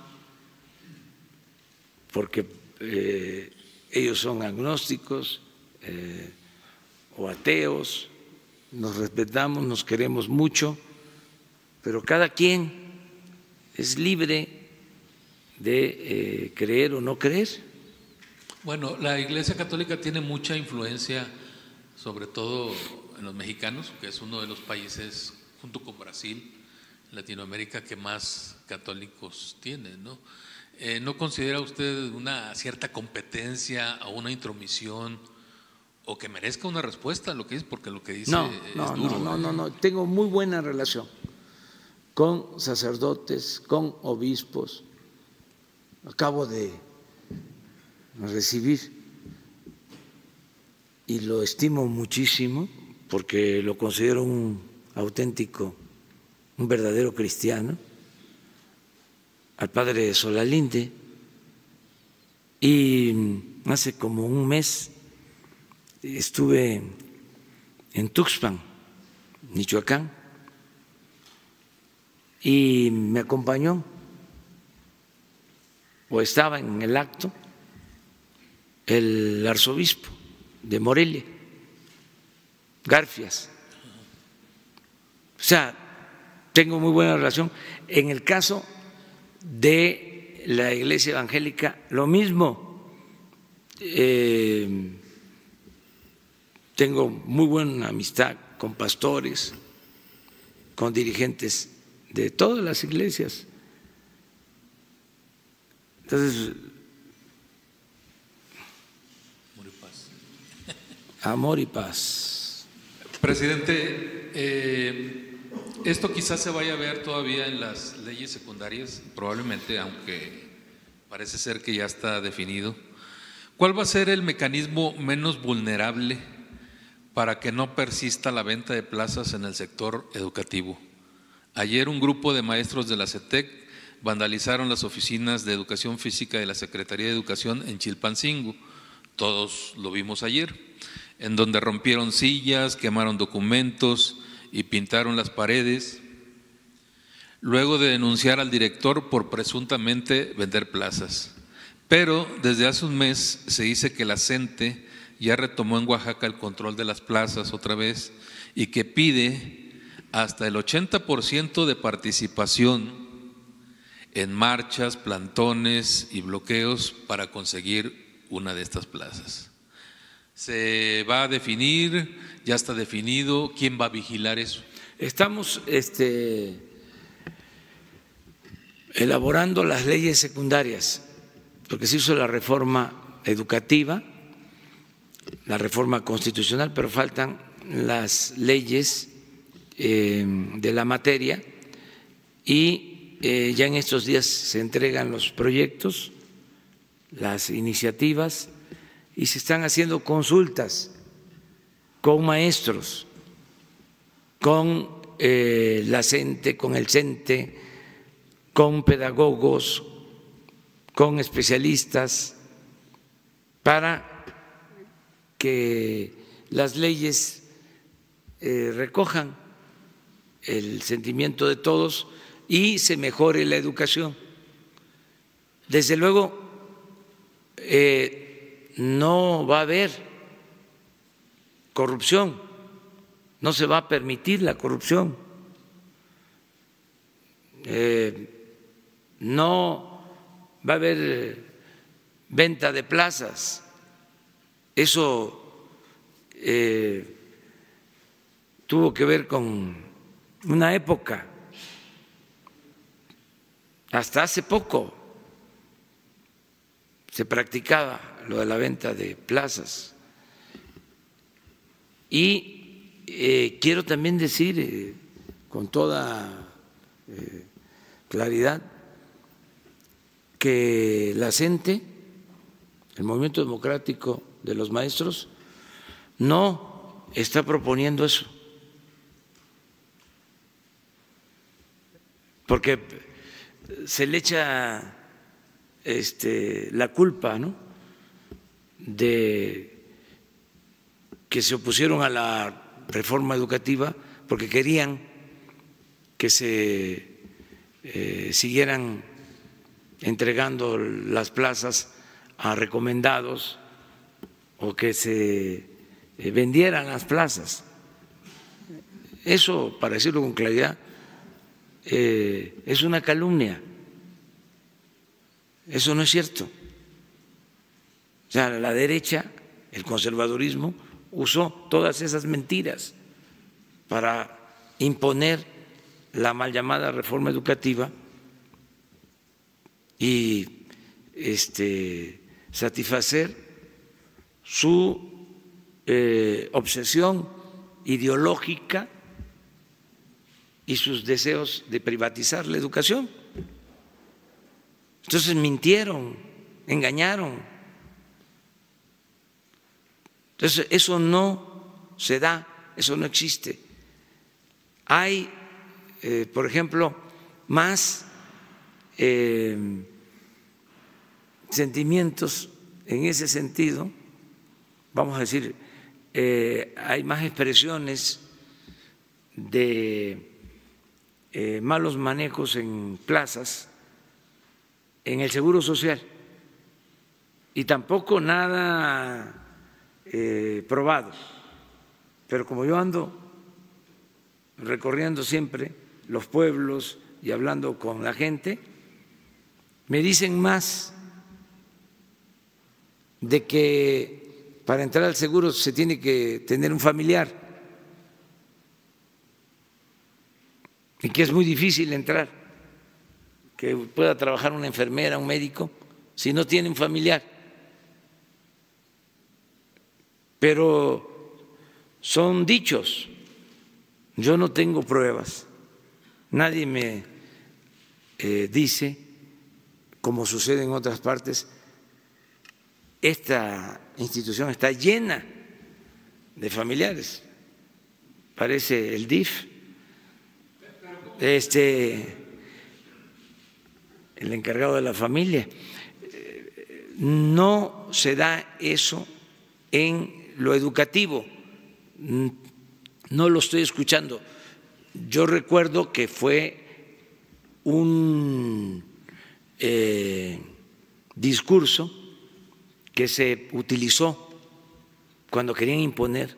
porque eh, ellos son agnósticos eh, o ateos, nos respetamos, nos queremos mucho, pero cada quien es libre de eh, creer o no creer. Bueno, la Iglesia Católica tiene mucha influencia, sobre todo en los mexicanos, que es uno de los países, junto con Brasil, Latinoamérica, que más católicos tiene, ¿no? Eh, ¿No considera usted una cierta competencia o una intromisión o que merezca una respuesta a lo que es? Porque lo que dice no, es no, duro. No, no, no, no, tengo muy buena relación con sacerdotes, con obispos. Acabo de recibir y lo estimo muchísimo porque lo considero un auténtico, un verdadero cristiano, al padre Solalinde, y hace como un mes estuve en Tuxpan, Michoacán, y me acompañó, o estaba en el acto, el arzobispo de Morelia, Garfias. O sea, tengo muy buena relación. En el caso de la Iglesia Evangélica, lo mismo. Eh, tengo muy buena amistad con pastores, con dirigentes de todas las iglesias. Entonces, Amor y paz. Amor y paz. Presidente, eh, esto quizás se vaya a ver todavía en las leyes secundarias, probablemente, aunque parece ser que ya está definido. ¿Cuál va a ser el mecanismo menos vulnerable para que no persista la venta de plazas en el sector educativo? Ayer un grupo de maestros de la CETEC vandalizaron las oficinas de educación física de la Secretaría de Educación en Chilpancingo, todos lo vimos ayer, en donde rompieron sillas, quemaron documentos y pintaron las paredes, luego de denunciar al director por presuntamente vender plazas. Pero desde hace un mes se dice que la CENTE ya retomó en Oaxaca el control de las plazas otra vez y que pide hasta el ochenta por ciento de participación en marchas, plantones y bloqueos para conseguir una de estas plazas. ¿Se va a definir? ¿Ya está definido? ¿Quién va a vigilar eso? Estamos este, elaborando las leyes secundarias, porque se hizo la reforma educativa, la reforma constitucional, pero faltan las leyes eh, de la materia y eh, ya en estos días se entregan los proyectos, las iniciativas y se están haciendo consultas con maestros, con eh, la CENTE, con el CENTE, con pedagogos, con especialistas, para que las leyes eh, recojan el sentimiento de todos y se mejore la educación. Desde luego, eh, no va a haber corrupción, no se va a permitir la corrupción, eh, no va a haber venta de plazas, eso eh, tuvo que ver con una época, hasta hace poco se practicaba lo de la venta de plazas. Y eh, quiero también decir eh, con toda eh, claridad que la CENTE, el Movimiento Democrático de los Maestros, no está proponiendo eso, porque se le echa este, la culpa, ¿no?, de que se opusieron a la reforma educativa porque querían que se eh, siguieran entregando las plazas a recomendados o que se eh, vendieran las plazas. Eso, para decirlo con claridad, eh, es una calumnia. Eso no es cierto. O sea, la derecha, el conservadurismo, usó todas esas mentiras para imponer la mal llamada reforma educativa y este, satisfacer su eh, obsesión ideológica y sus deseos de privatizar la educación. Entonces mintieron, engañaron. Entonces, eso no se da, eso no existe. Hay, eh, por ejemplo, más eh, sentimientos en ese sentido, vamos a decir, eh, hay más expresiones de eh, malos manejos en plazas, en el Seguro Social, y tampoco nada Eh, probado, pero como yo ando recorriendo siempre los pueblos y hablando con la gente, me dicen más de que para entrar al seguro se tiene que tener un familiar y que es muy difícil entrar, que pueda trabajar una enfermera, un médico, si no tiene un familiar. Pero son dichos, yo no tengo pruebas, nadie me eh, dice, como sucede en otras partes, esta institución está llena de familiares, parece el D I F, este, el encargado de la familia, no se da eso en lo educativo, no lo estoy escuchando. Yo recuerdo que fue un eh, discurso que se utilizó cuando querían imponer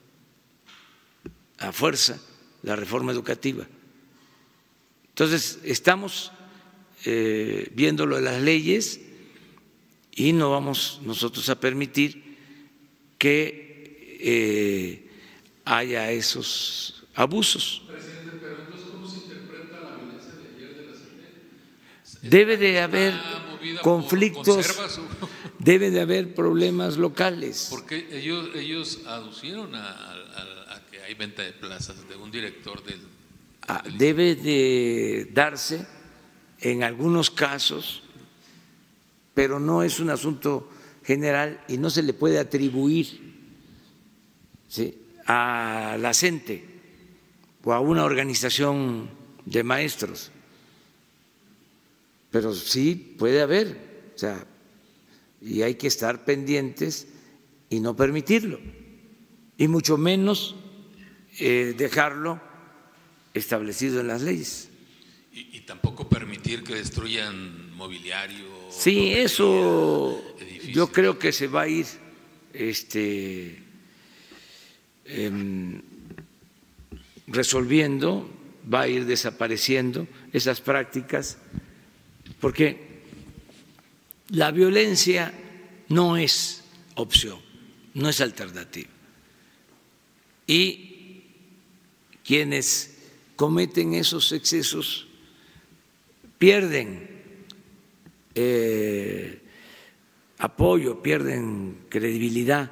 a fuerza la reforma educativa. Entonces, estamos eh, viendo lo de las leyes y no vamos nosotros a permitir que eh, haya esos abusos. Presidente, pero entonces, ¿cómo se interpreta la violencia de ayer de la C N E? Debe de haber conflictos, o... debe de haber problemas locales. Porque ellos, ellos aducieron a, a, a que hay venta de plazas de un director del… Ah, debe de darse en algunos casos, pero no es un asunto general y no se le puede atribuir, ¿sí?, a la C E N T E o a una organización de maestros, pero sí puede haber, o sea, y hay que estar pendientes y no permitirlo, y mucho menos eh, dejarlo establecido en las leyes. Y, y tampoco permitir que destruyan mobiliario. Sí, eso edificios. Yo creo que se va a ir este, eh, resolviendo, va a ir desapareciendo esas prácticas, porque la violencia no es opción, no es alternativa. Y quienes cometen esos excesos pierden eh, apoyo, pierden credibilidad.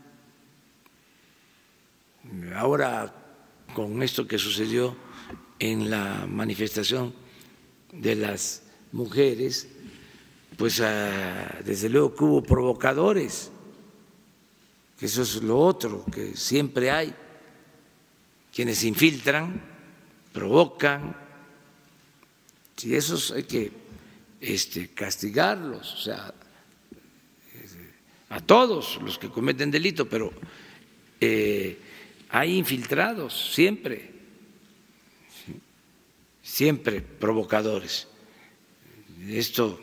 Ahora, con esto que sucedió en la manifestación de las mujeres, pues ah, desde luego que hubo provocadores, que eso es lo otro, que siempre hay quienes se infiltran, provocan, y esos hay que este, castigarlos, o sea, a todos los que cometen delito, pero eh, hay infiltrados siempre, siempre provocadores. Esto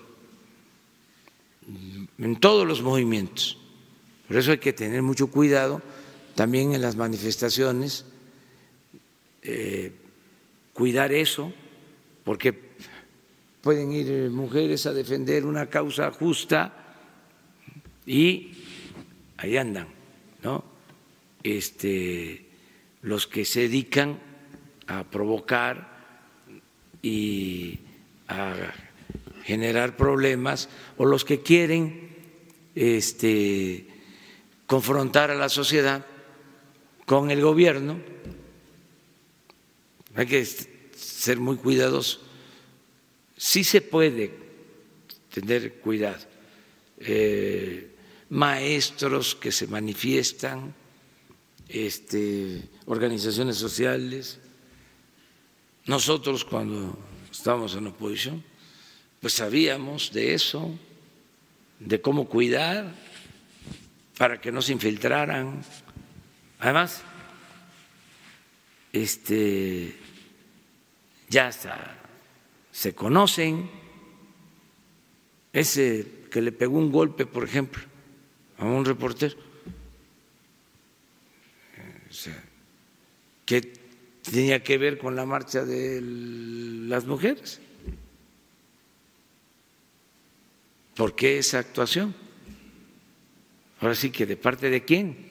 en todos los movimientos. Por eso hay que tener mucho cuidado también en las manifestaciones, eh, cuidar eso, porque pueden ir mujeres a defender una causa justa y ahí andan, ¿no? Este, los que se dedican a provocar y a generar problemas, o los que quieren este, confrontar a la sociedad con el gobierno. Hay que ser muy cuidadosos. Sí se puede tener cuidado. Eh, maestros que se manifiestan, este, organizaciones sociales. Nosotros, cuando estábamos en oposición, pues sabíamos de eso, de cómo cuidar para que no se infiltraran. Además, este, ya hasta se conocen. Ese que le pegó un golpe, por ejemplo, a un reportero, o sea, ¿qué tenía que ver con la marcha de las mujeres? ¿Por qué esa actuación? Ahora sí que ¿de parte de quién?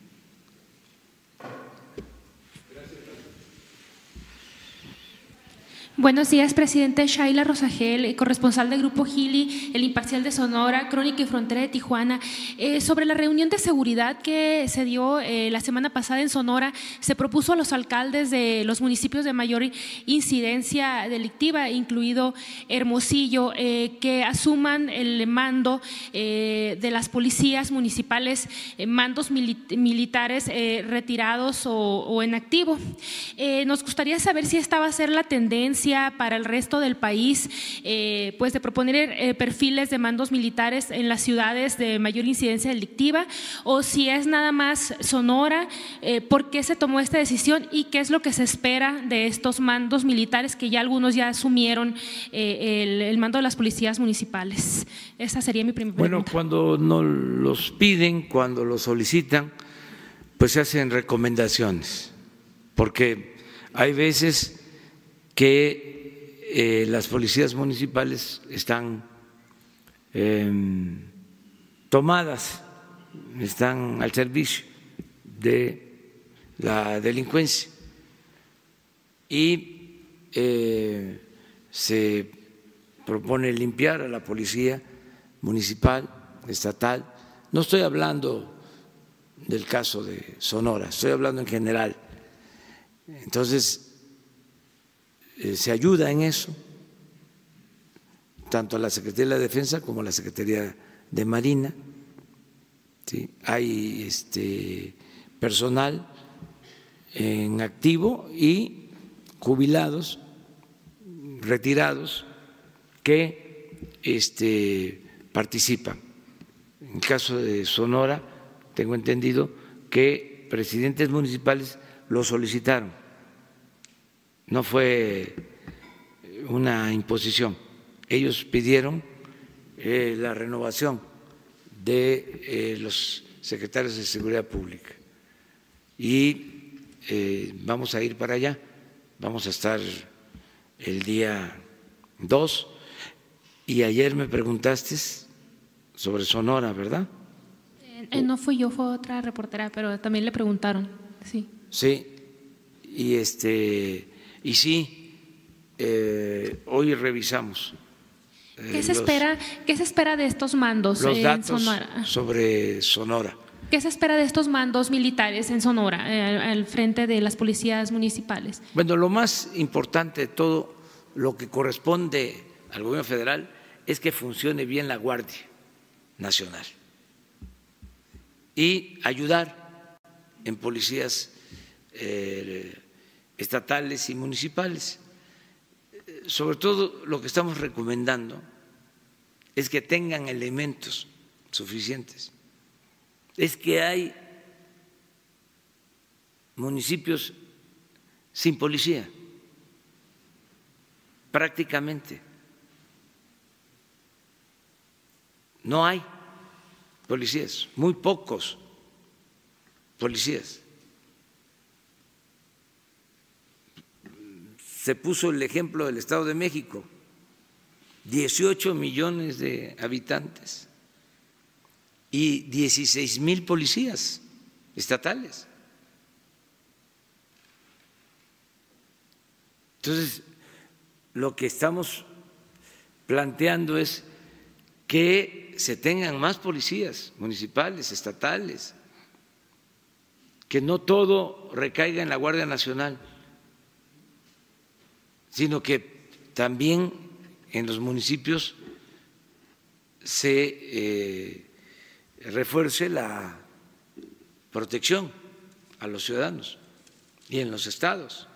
Buenos días, presidente. Shaila Rosagel, corresponsal del Grupo Gili, El Imparcial de Sonora, Crónica y Frontera de Tijuana. Eh, sobre la reunión de seguridad que se dio eh, la semana pasada en Sonora, se propuso a los alcaldes de los municipios de mayor incidencia delictiva, incluido Hermosillo, eh, que asuman el mando eh, de las policías municipales, eh, mandos mili militares eh, retirados o, o en activo. Eh, nos gustaría saber si esta va a ser la tendencia estrategia para el resto del país, eh, pues de proponer eh, perfiles de mandos militares en las ciudades de mayor incidencia delictiva, o si es nada más Sonora, eh, por qué se tomó esta decisión y qué es lo que se espera de estos mandos militares que ya algunos ya asumieron eh, el, el mando de las policías municipales. Esa sería mi primera pregunta. Bueno, cuando nos los piden, cuando los solicitan, pues se hacen recomendaciones, porque hay veces que eh, las policías municipales están eh, tomadas, están al servicio de la delincuencia y eh, se propone limpiar a la policía municipal, estatal. No estoy hablando del caso de Sonora, estoy hablando en general. Entonces, eh, se ayuda en eso, tanto a la Secretaría de la Defensa como a la Secretaría de Marina. ¿Sí? Hay este, personal en activo y jubilados, retirados, que este, participan. En el caso de Sonora, tengo entendido que presidentes municipales lo solicitaron, no fue una imposición. Ellos pidieron eh, la renovación de eh, los secretarios de Seguridad Pública y eh, vamos a ir para allá, vamos a estar el día dos y ayer me preguntaste sobre Sonora, ¿verdad? Eh, no fui yo, fue otra reportera, pero también le preguntaron, sí. Sí, y este y sí, eh, hoy revisamos. Eh, ¿Qué se los, espera? ¿Qué se espera de estos mandos los en datos Sonora? sobre Sonora. ¿Qué se espera de estos mandos militares en Sonora, eh, al frente de las policías municipales? Bueno, lo más importante de todo, lo que corresponde al gobierno federal, es que funcione bien la Guardia Nacional y ayudar en policías eh, estatales y municipales. Sobre todo lo que estamos recomendando es que tengan elementos suficientes. Es que hay municipios sin policía, prácticamente. No hay policías, muy pocos policías. Se puso el ejemplo del Estado de México, dieciocho millones de habitantes y dieciséis mil policías estatales. Entonces, lo que estamos planteando es que se tengan más policías municipales, estatales, que no todo recaiga en la Guardia Nacional, sino que también en los municipios se eh, refuerce la protección a los ciudadanos y en los estados.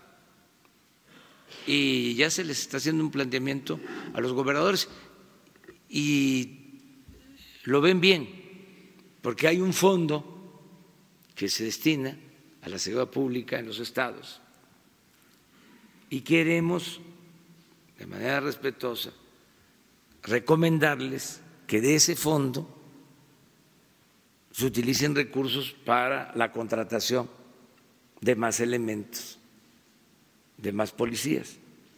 Y ya se les está haciendo un planteamiento a los gobernadores y lo ven bien, porque hay un fondo que se destina a la seguridad pública en los estados. Y queremos, de manera respetuosa, recomendarles que de ese fondo se utilicen recursos para la contratación de más elementos, de más policías,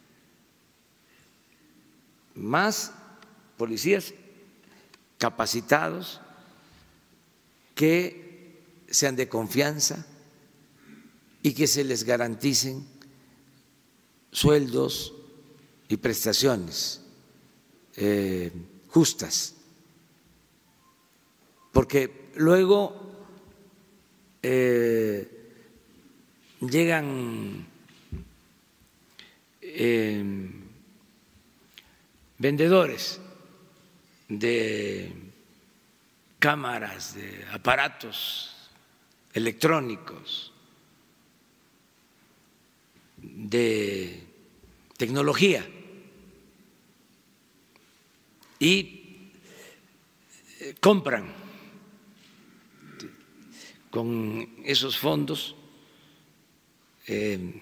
más policías capacitados que sean de confianza y que se les garanticen sueldos y prestaciones eh, justas, porque luego eh, llegan eh, vendedores de cámaras, de aparatos electrónicos, de tecnología y compran con esos fondos eh,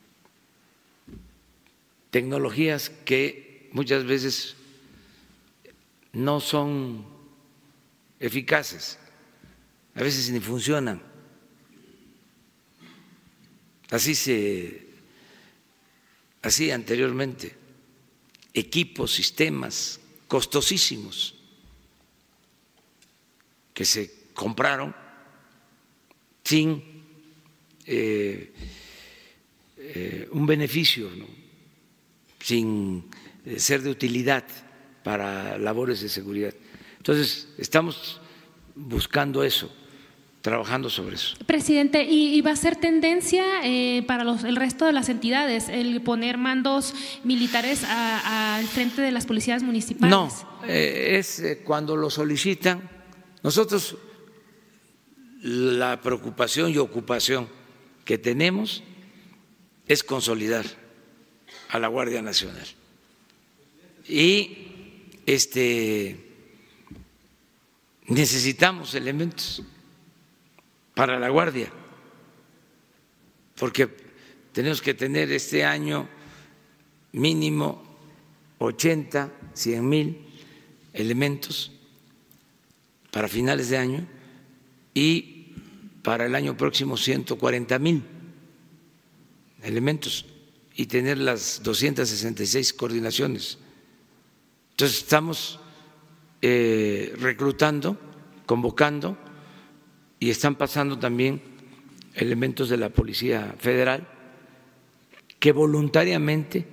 tecnologías que muchas veces no son eficaces, a veces ni funcionan. Así se hacía anteriormente, equipos, sistemas costosísimos que se compraron sin eh, eh, un beneficio, ¿no? Sin ser de utilidad para labores de seguridad. Entonces, estamos buscando eso, trabajando sobre eso. Presidente, ¿y, y va a ser tendencia eh, para los, el resto de las entidades el poner mandos militares al frente de las policías municipales? No, eh, es eh, cuando lo solicitan. Nosotros la preocupación y ocupación que tenemos es consolidar a la Guardia Nacional. Y este necesitamos elementos para la Guardia, porque tenemos que tener este año mínimo ochenta, cien mil elementos para finales de año y para el año próximo ciento cuarenta mil elementos y tener las doscientas sesenta y seis coordinaciones. Entonces estamos eh, reclutando, convocando y están pasando también elementos de la Policía Federal que voluntariamente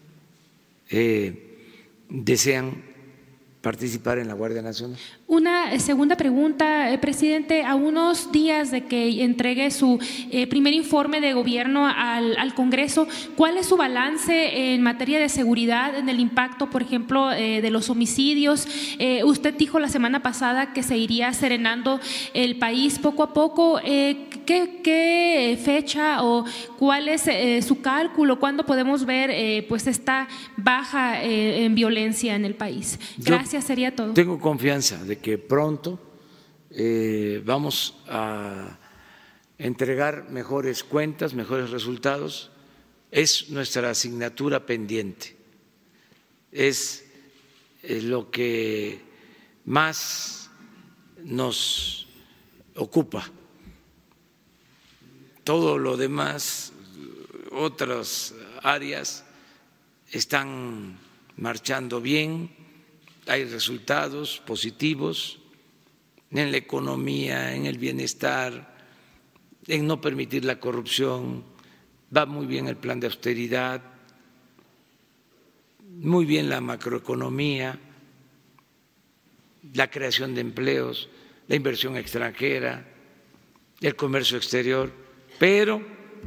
eh, desean participar en la Guardia Nacional. Una segunda pregunta, eh, presidente. A unos días de que entregue su eh, primer informe de gobierno al, al Congreso, ¿cuál es su balance en materia de seguridad, en el impacto, por ejemplo, eh, de los homicidios? Eh, usted dijo la semana pasada que se iría serenando el país poco a poco. Eh, ¿qué, ¿Qué fecha o cuál es eh, su cálculo? ¿Cuándo podemos ver eh, pues esta baja eh, en violencia en el país? Gracias, Yo sería todo. Tengo confianza de que pronto eh, vamos a entregar mejores cuentas, mejores resultados. Es nuestra asignatura pendiente, es eh, lo que más nos ocupa. Todo lo demás, otras áreas están marchando bien, hay resultados positivos en la economía, en el bienestar, en no permitir la corrupción, va muy bien el plan de austeridad, muy bien la macroeconomía, la creación de empleos, la inversión extranjera, el comercio exterior, pero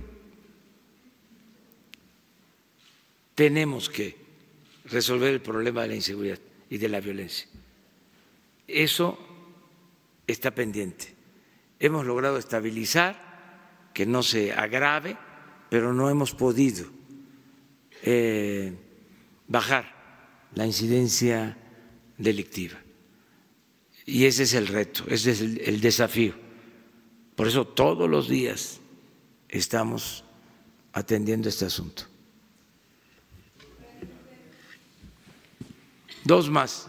tenemos que resolver el problema de la inseguridad y de la violencia. Eso está pendiente. Hemos logrado estabilizar, que no se agrave, pero no hemos podido eh, bajar la incidencia delictiva. Y ese es el reto, ese es el, el desafío. Por eso todos los días estamos atendiendo este asunto. Dos más.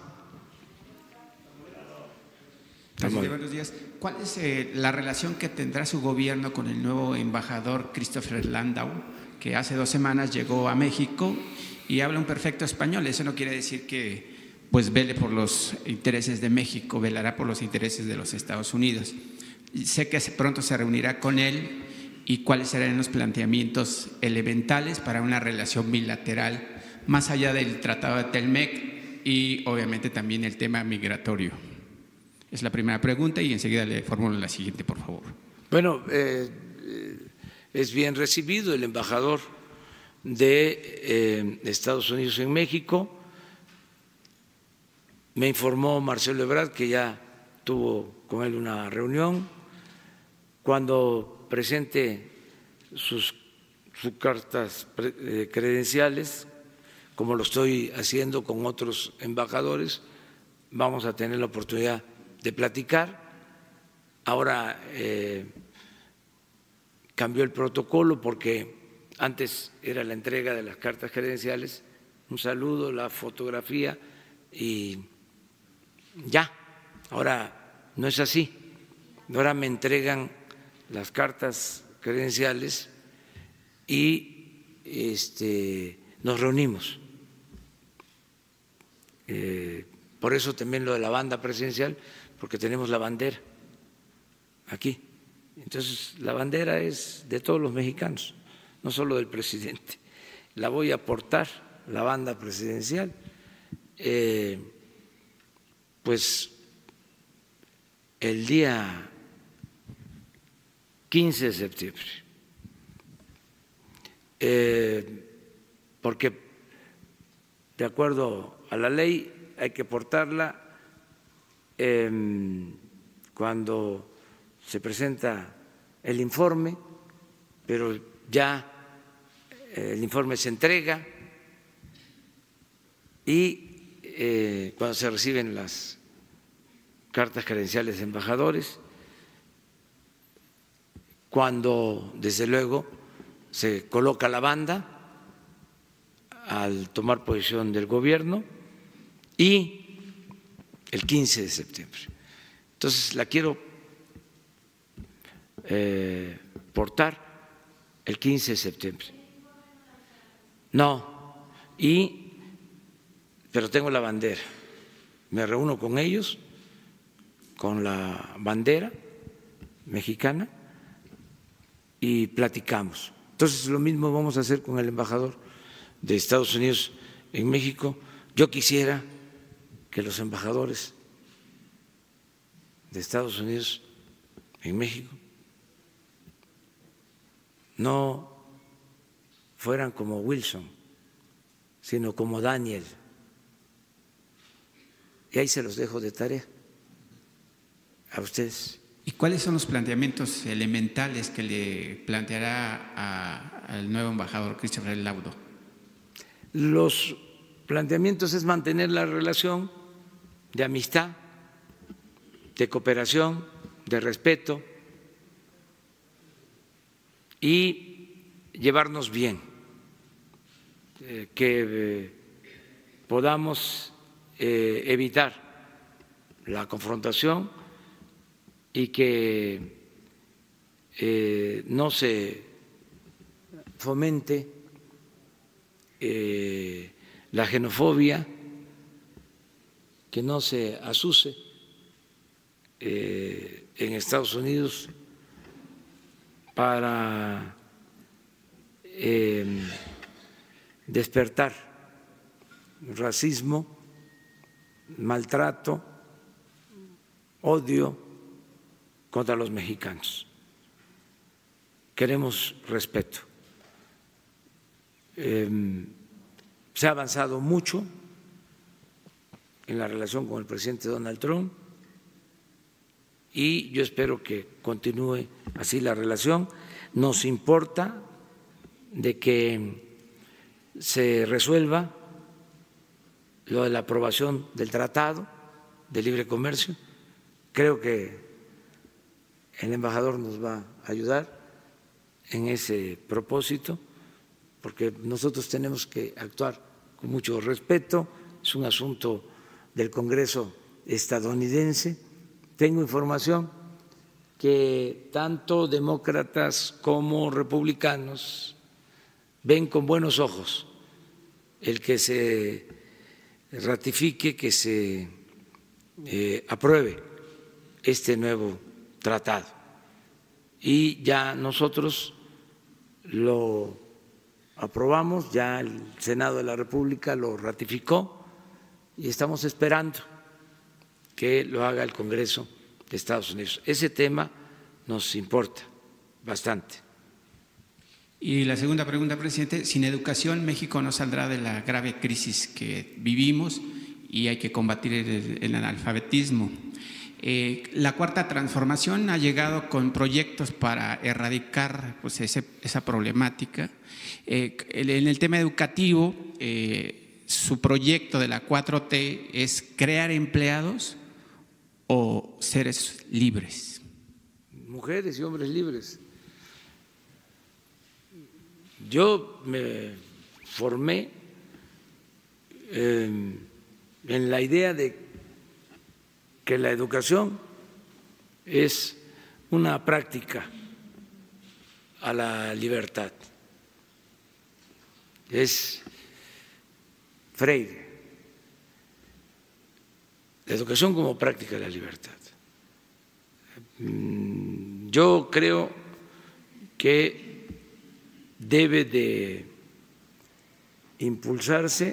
Presidente, buenos días. ¿Cuál es eh, la relación que tendrá su gobierno con el nuevo embajador Christopher Landau, que hace dos semanas llegó a México y habla un perfecto español? Eso no quiere decir que pues vele por los intereses de México, velará por los intereses de los Estados Unidos. Sé que pronto se reunirá con él y cuáles serán los planteamientos elementales para una relación bilateral más allá del Tratado de Telmec y obviamente también el tema migratorio. Es la primera pregunta y enseguida le formulo la siguiente, por favor. Bueno, eh, es bien recibido el embajador de eh, Estados Unidos en México. Me informó Marcelo Ebrard que ya tuvo con él una reunión. Cuando presente sus, sus cartas credenciales como lo estoy haciendo con otros embajadores, vamos a tener la oportunidad de platicar. Ahora eh, cambió el protocolo porque antes era la entrega de las cartas credenciales, un saludo, la fotografía y ya. Ahora no es así. Ahora me entregan las cartas credenciales y este, nos reunimos. Eh, por eso también lo de la banda presidencial, porque tenemos la bandera aquí. Entonces, la bandera es de todos los mexicanos, no solo del presidente. La voy a portar, la banda presidencial, eh, pues el día quince de septiembre, eh, porque de acuerdo a la ley hay que portarla eh, cuando se presenta el informe, pero ya el informe se entrega y eh, cuando se reciben las cartas credenciales de embajadores, cuando desde luego se coloca la banda al tomar posesión del gobierno y el quince de septiembre. Entonces la quiero eh, portar el quince de septiembre. No, y pero tengo la bandera, me reúno con ellos, con la bandera mexicana y platicamos. Entonces lo mismo vamos a hacer con el embajador de Estados Unidos en México. Yo quisiera que los embajadores de Estados Unidos en México no fueran como Wilson, sino como Daniel. Y ahí se los dejo de tarea a ustedes. ¿Y cuáles son los planteamientos elementales que le planteará a, al nuevo embajador Christopher Laudo? Los planteamientos es mantener la relación de amistad, de cooperación, de respeto y llevarnos bien, eh, que eh, podamos eh, evitar la confrontación y que eh, no se fomente eh, la xenofobia, que no se azuse eh, en Estados Unidos para eh, despertar racismo, maltrato, odio contra los mexicanos. Queremos respeto. Eh, se ha avanzado mucho en la relación con el presidente Donald Trump y yo espero que continúe así la relación. Nos importa de que se resuelva lo de la aprobación del Tratado de Libre Comercio. Creo que el embajador nos va a ayudar en ese propósito, porque nosotros tenemos que actuar con mucho respeto. Es un asunto del Congreso estadounidense. Tengo información que tanto demócratas como republicanos ven con buenos ojos el que se ratifique, que se eh, apruebe este nuevo tratado. Y ya nosotros lo aprobamos, ya el Senado de la República lo ratificó y estamos esperando que lo haga el Congreso de Estados Unidos. Ese tema nos importa bastante. Y la segunda pregunta, presidente: sin educación México no saldrá de la grave crisis que vivimos y hay que combatir el, el analfabetismo. Eh, la Cuarta Transformación ha llegado con proyectos para erradicar pues, ese, esa problemática. Eh, en el tema educativo, eh, su proyecto de la cuatro T es crear empleados o seres libres. Mujeres y hombres libres. Yo me formé eh, en la idea de que la educación es una práctica a la libertad. Es Freire, la educación como práctica de la libertad. Yo creo que debe de impulsarse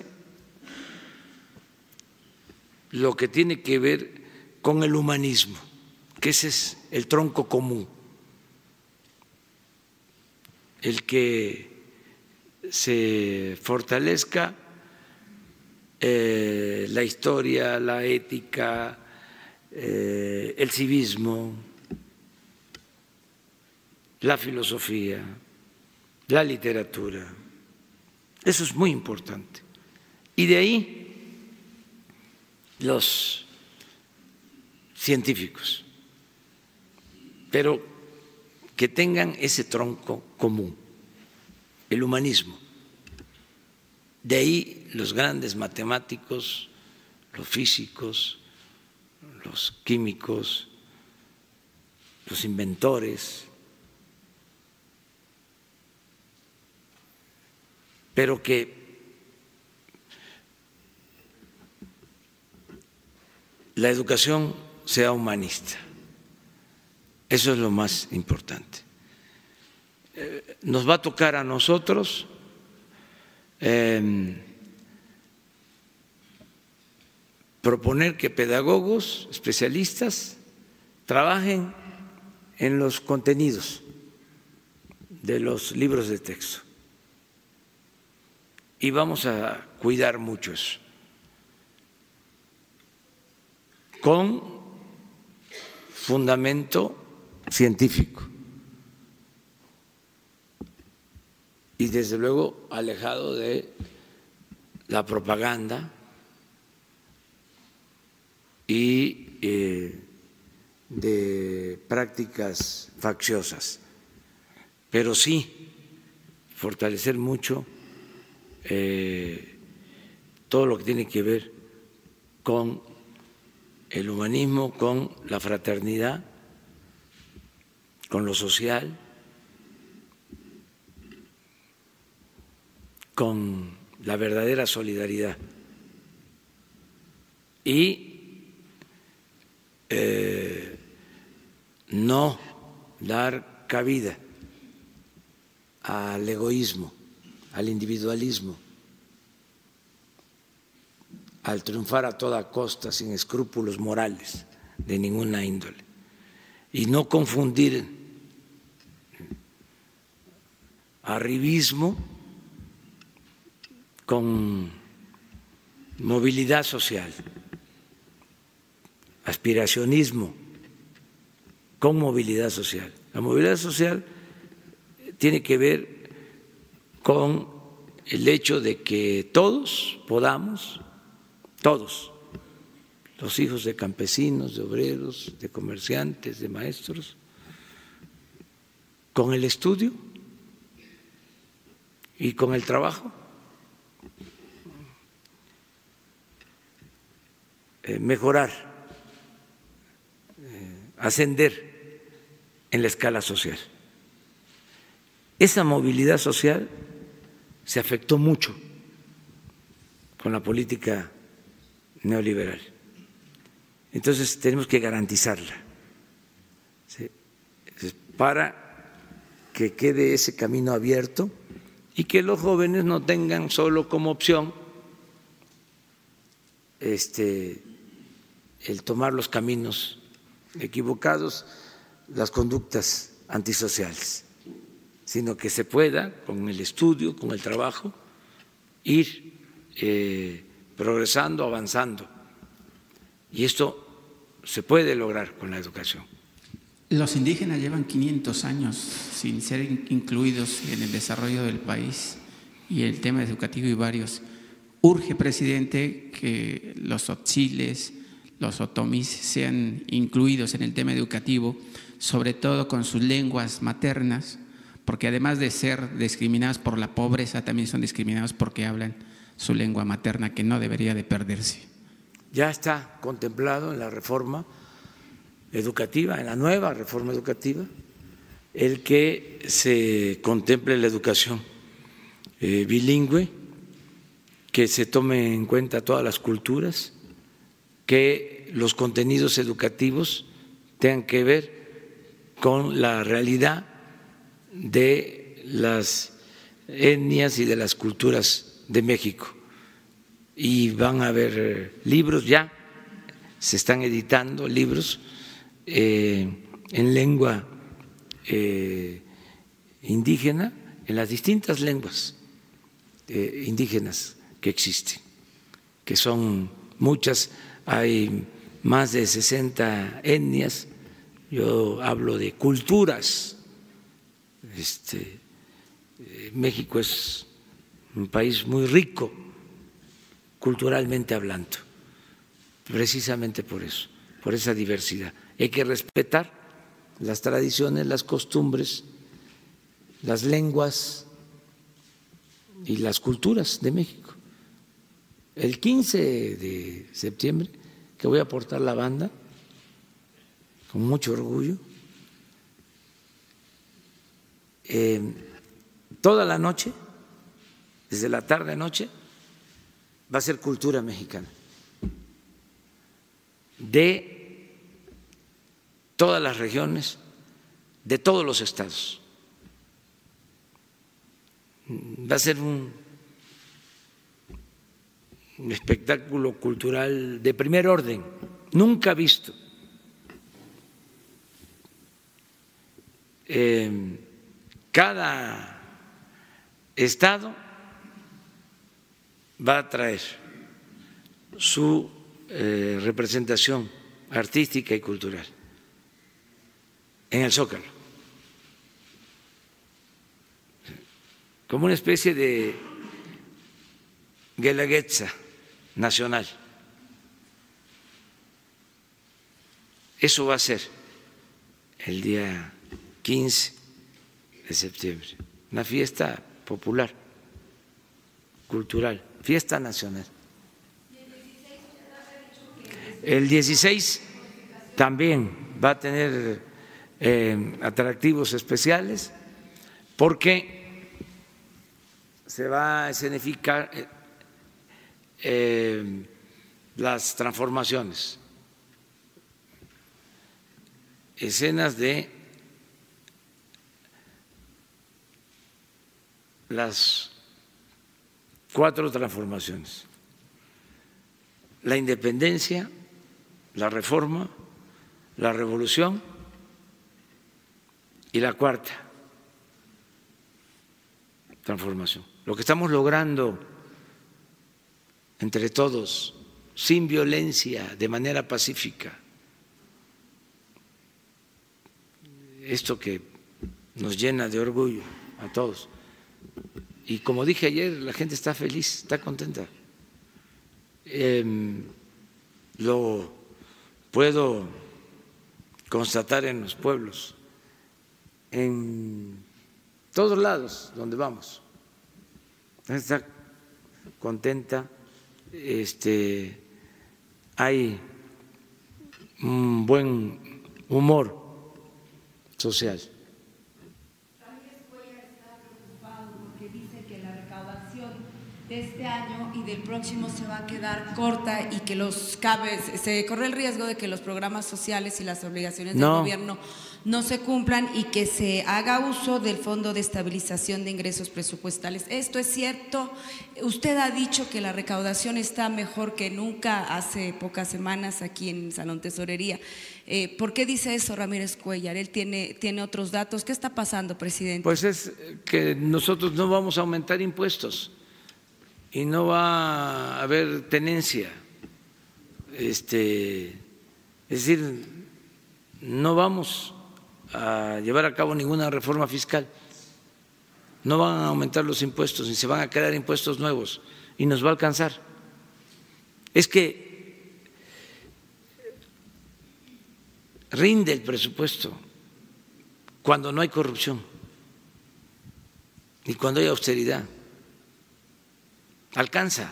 lo que tiene que ver con el humanismo, que ese es el tronco común, el que se fortalezca eh, la historia, la ética, eh, el civismo, la filosofía, la literatura. Eso es muy importante. Y de ahí los científicos, pero que tengan ese tronco común, el humanismo. De ahí los grandes matemáticos, los físicos, los químicos, los inventores, pero que la educación sea humanista. Eso es lo más importante. Eh, nos va a tocar a nosotros eh, proponer que pedagogos, especialistas, trabajen en los contenidos de los libros de texto. Y vamos a cuidar mucho eso, con fundamento científico y desde luego alejado de la propaganda y eh, de prácticas facciosas, pero sí fortalecer mucho eh, todo lo que tiene que ver con el humanismo, con la fraternidad, con lo social, con la verdadera solidaridad y eh, no dar cabida al egoísmo, al individualismo, al triunfar a toda costa sin escrúpulos morales de ninguna índole, y no confundir arribismo con movilidad social, aspiracionismo con movilidad social. La movilidad social tiene que ver con el hecho de que todos podamos, todos, los hijos de campesinos, de obreros, de comerciantes, de maestros, con el estudio y con el trabajo, eh, mejorar, eh, ascender en la escala social. Esa movilidad social se afectó mucho con la política neoliberal. Entonces tenemos que garantizarla, ¿sí?, para que quede ese camino abierto y que los jóvenes no tengan solo como opción este, el tomar los caminos equivocados, las conductas antisociales, sino que se pueda, con el estudio, con el trabajo, ir eh, progresando, avanzando. Y esto se puede lograr con la educación. Los indígenas llevan quinientos años sin ser incluidos en el desarrollo del país y el tema educativo y varios. urge, presidente, que los tzotziles, los otomís sean incluidos en el tema educativo, sobre todo con sus lenguas maternas, porque además de ser discriminados por la pobreza, también son discriminados porque hablan su lengua materna, que no debería de perderse. Ya está contemplado en la reforma educativa, en la nueva reforma educativa, el que se contemple la educación eh, bilingüe, que se tome en cuenta todas las culturas, que los contenidos educativos tengan que ver con la realidad de las etnias y de las culturas de México. Y van a haber libros, ya se están editando libros eh, en lengua eh, indígena, en las distintas lenguas eh, indígenas que existen, que son muchas, hay más de sesenta etnias. Yo hablo de culturas. Este, México es un país muy rico culturalmente hablando, precisamente por eso, por esa diversidad. Hay que respetar las tradiciones, las costumbres, las lenguas y las culturas de México. El quince de septiembre, que voy a portar la banda con mucho orgullo, eh, toda la noche, desde la tarde a noche, va a ser cultura mexicana, de todas las regiones, de todos los estados. Va a ser un, un espectáculo cultural de primer orden, nunca visto. Eh, cada estado va a traer su eh, representación artística y cultural en el Zócalo, como una especie de guelaguetza nacional. Eso va a ser el día quince de septiembre, una fiesta popular, cultural, fiesta nacional. El dieciséis también va a tener eh, atractivos especiales, porque se va a escenificar eh, eh, las transformaciones, escenas de las cuatro transformaciones: la independencia, la reforma, la revolución y la cuarta transformación. Lo que estamos logrando entre todos, sin violencia, de manera pacífica, esto que nos llena de orgullo a todos. Y como dije ayer, la gente está feliz, está contenta. Eh, lo puedo constatar en los pueblos, en todos lados donde vamos. La gente está contenta, este, hay un buen humor social. De este año y del próximo se va a quedar corta y que los cabe, se corre el riesgo de que los programas sociales y las obligaciones no. del gobierno no se cumplan y que se haga uso del Fondo de Estabilización de Ingresos Presupuestales. ¿Esto es cierto? Usted ha dicho que la recaudación está mejor que nunca hace pocas semanas aquí en Salón Tesorería. Eh, ¿Por qué dice eso Ramírez Cuéllar? Él tiene, tiene otros datos. ¿Qué está pasando, presidente? Pues es que nosotros no vamos a aumentar impuestos y no va a haber tenencia, este, es decir, no vamos a llevar a cabo ninguna reforma fiscal, no van a aumentar los impuestos ni se van a crear impuestos nuevos. y nos va a alcanzar. Es que rinde el presupuesto cuando no hay corrupción y cuando hay austeridad. Alcanza.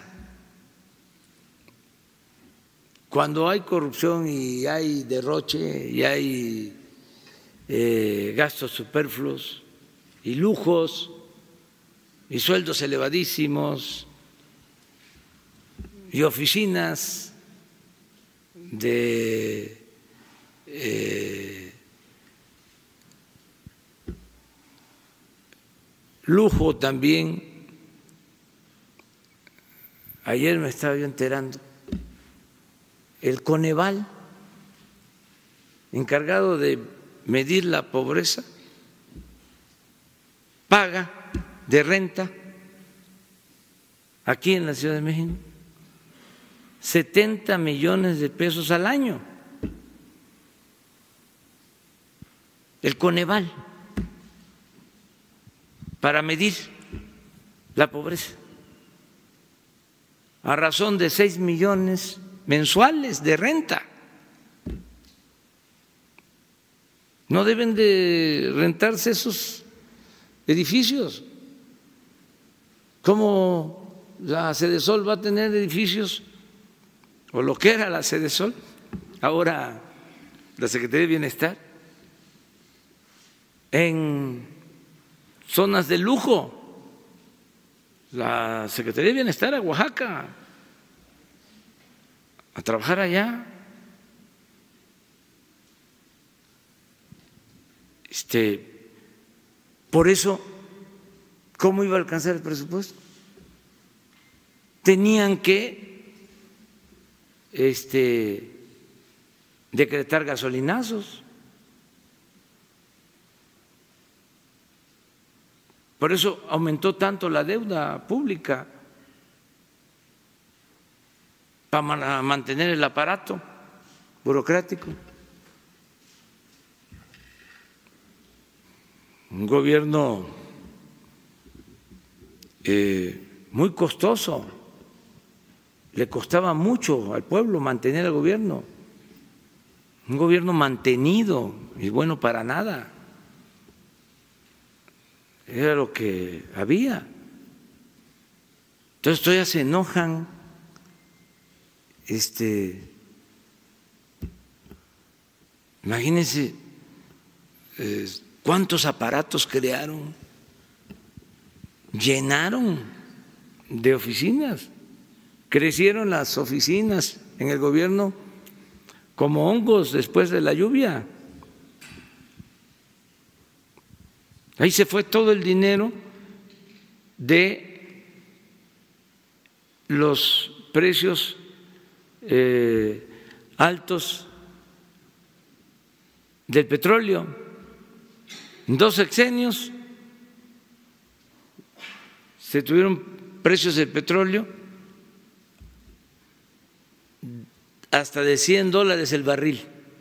Cuando hay corrupción y hay derroche y hay eh, gastos superfluos y lujos y sueldos elevadísimos y oficinas de eh, lujo también. Ayer me estaba yo enterando, el Coneval, encargado de medir la pobreza, paga de renta aquí en la Ciudad de México setenta millones de pesos al año. El Coneval, para medir la pobreza, a razón de seis millones mensuales de renta. No deben de rentarse esos edificios. ¿Cómo la Sedesol va a tener edificios, o lo que era la Sedesol, ahora la Secretaría de Bienestar, en zonas de lujo? La Secretaría de Bienestar a Oaxaca a trabajar allá. Este, por eso, ¿cómo iba a alcanzar el presupuesto? Tenían que este, decretar gasolinazos. Por eso aumentó tanto la deuda pública, para mantener el aparato burocrático. Un gobierno eh, muy costoso, le costaba mucho al pueblo mantener el gobierno, un gobierno mantenido y bueno para nada. Era lo que había. Entonces todavía se enojan, este, imagínense eh, cuántos aparatos crearon, llenaron de oficinas, crecieron las oficinas en el gobierno como hongos después de la lluvia. Ahí se fue todo el dinero de los precios eh, altos del petróleo. En dos sexenios se tuvieron precios del petróleo hasta de cien dólares el barril.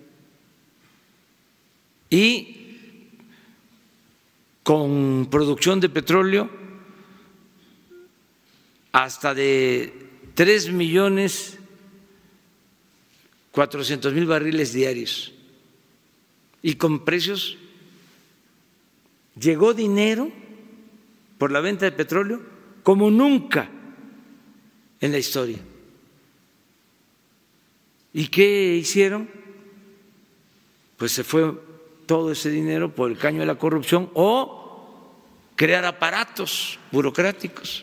Y con producción de petróleo hasta de tres millones cuatrocientos mil barriles diarios. Y con precios, llegó dinero por la venta de petróleo como nunca en la historia. ¿Y qué hicieron? Pues se fue todo ese dinero por el caño de la corrupción o crear aparatos burocráticos.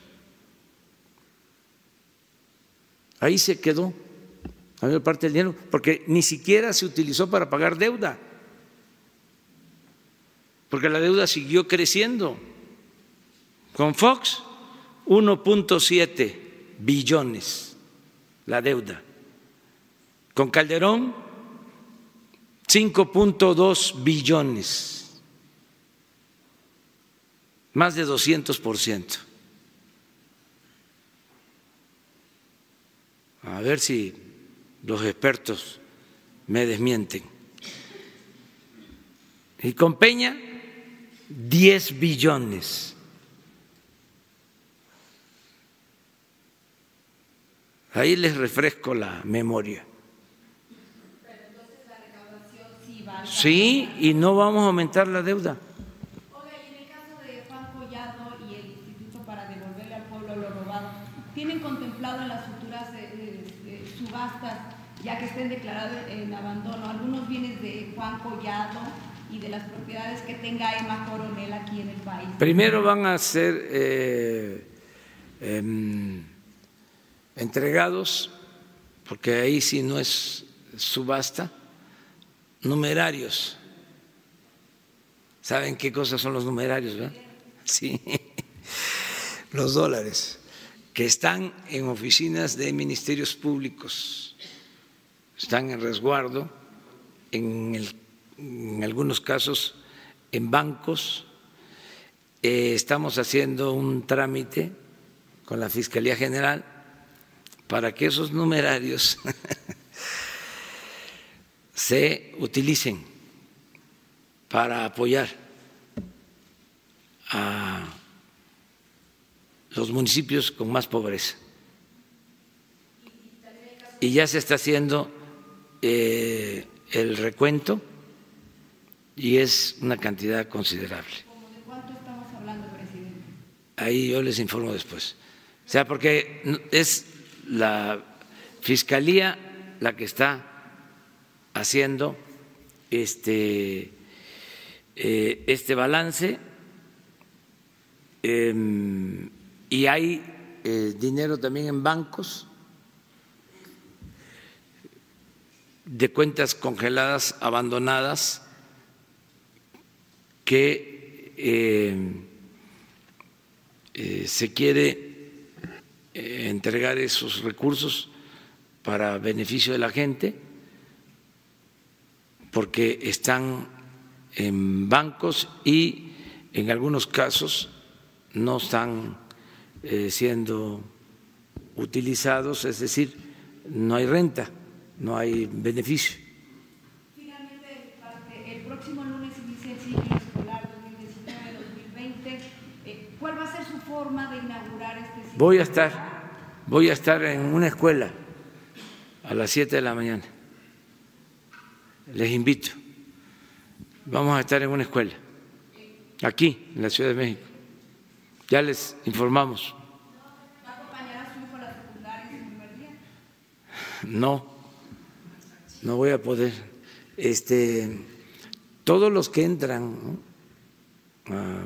Ahí se quedó la mayor parte del dinero, porque ni siquiera se utilizó para pagar deuda, porque la deuda siguió creciendo. Con Fox, uno punto siete billones la deuda. Con Calderón, cinco punto dos billones, más de doscientos por ciento. A ver si los expertos me desmienten. Y con Peña, diez billones. Ahí les refresco la memoria. Pero entonces la recaudación sí va a... Sí, y no vamos a aumentar la deuda. Oiga, y en el caso de Juan Collado y el Instituto para devolverle al pueblo lo robado, ¿tienen contemplado en las futuras eh, eh, subastas, ya que estén declarados en abandono, algunos bienes de Juan Collado y de las propiedades que tenga Emma Coronel aquí en el país? Primero van a ser eh, eh, entregados, porque ahí sí no es subasta, numerarios. ¿Saben qué cosas son los numerarios, verdad? Sí, los dólares, que están en oficinas de ministerios públicos, están en resguardo, en, el, en algunos casos en bancos. Eh, estamos haciendo un trámite con la Fiscalía General para que esos numerarios se utilicen para apoyar a los municipios con más pobreza. Y ya se está haciendo eh, el recuento y es una cantidad considerable. ¿Cómo de cuánto estamos hablando, presidente? Ahí yo les informo después. O sea, porque es la Fiscalía la que está haciendo este, eh, este balance eh, y hay eh, dinero también en bancos de cuentas congeladas, abandonadas, que eh, eh, se quiere eh, entregar esos recursos para beneficio de la gente, porque están en bancos y en algunos casos no están eh, siendo utilizados, es decir, no hay renta, no hay beneficio. Finalmente, el próximo lunes inicia el ciclo escolar dos mil diecinueve dos mil veinte. Eh, ¿Cuál va a ser su forma de inaugurar este ciclo? Voy a estar, voy a estar en una escuela a las siete de la mañana. Les invito. Vamos a estar en una escuela, aquí, en la Ciudad de México. Ya les informamos. ¿Va a acompañar a su hijo a la secundaria en su primer día? No, no voy a poder. Este, todos los que entran, ¿no?, a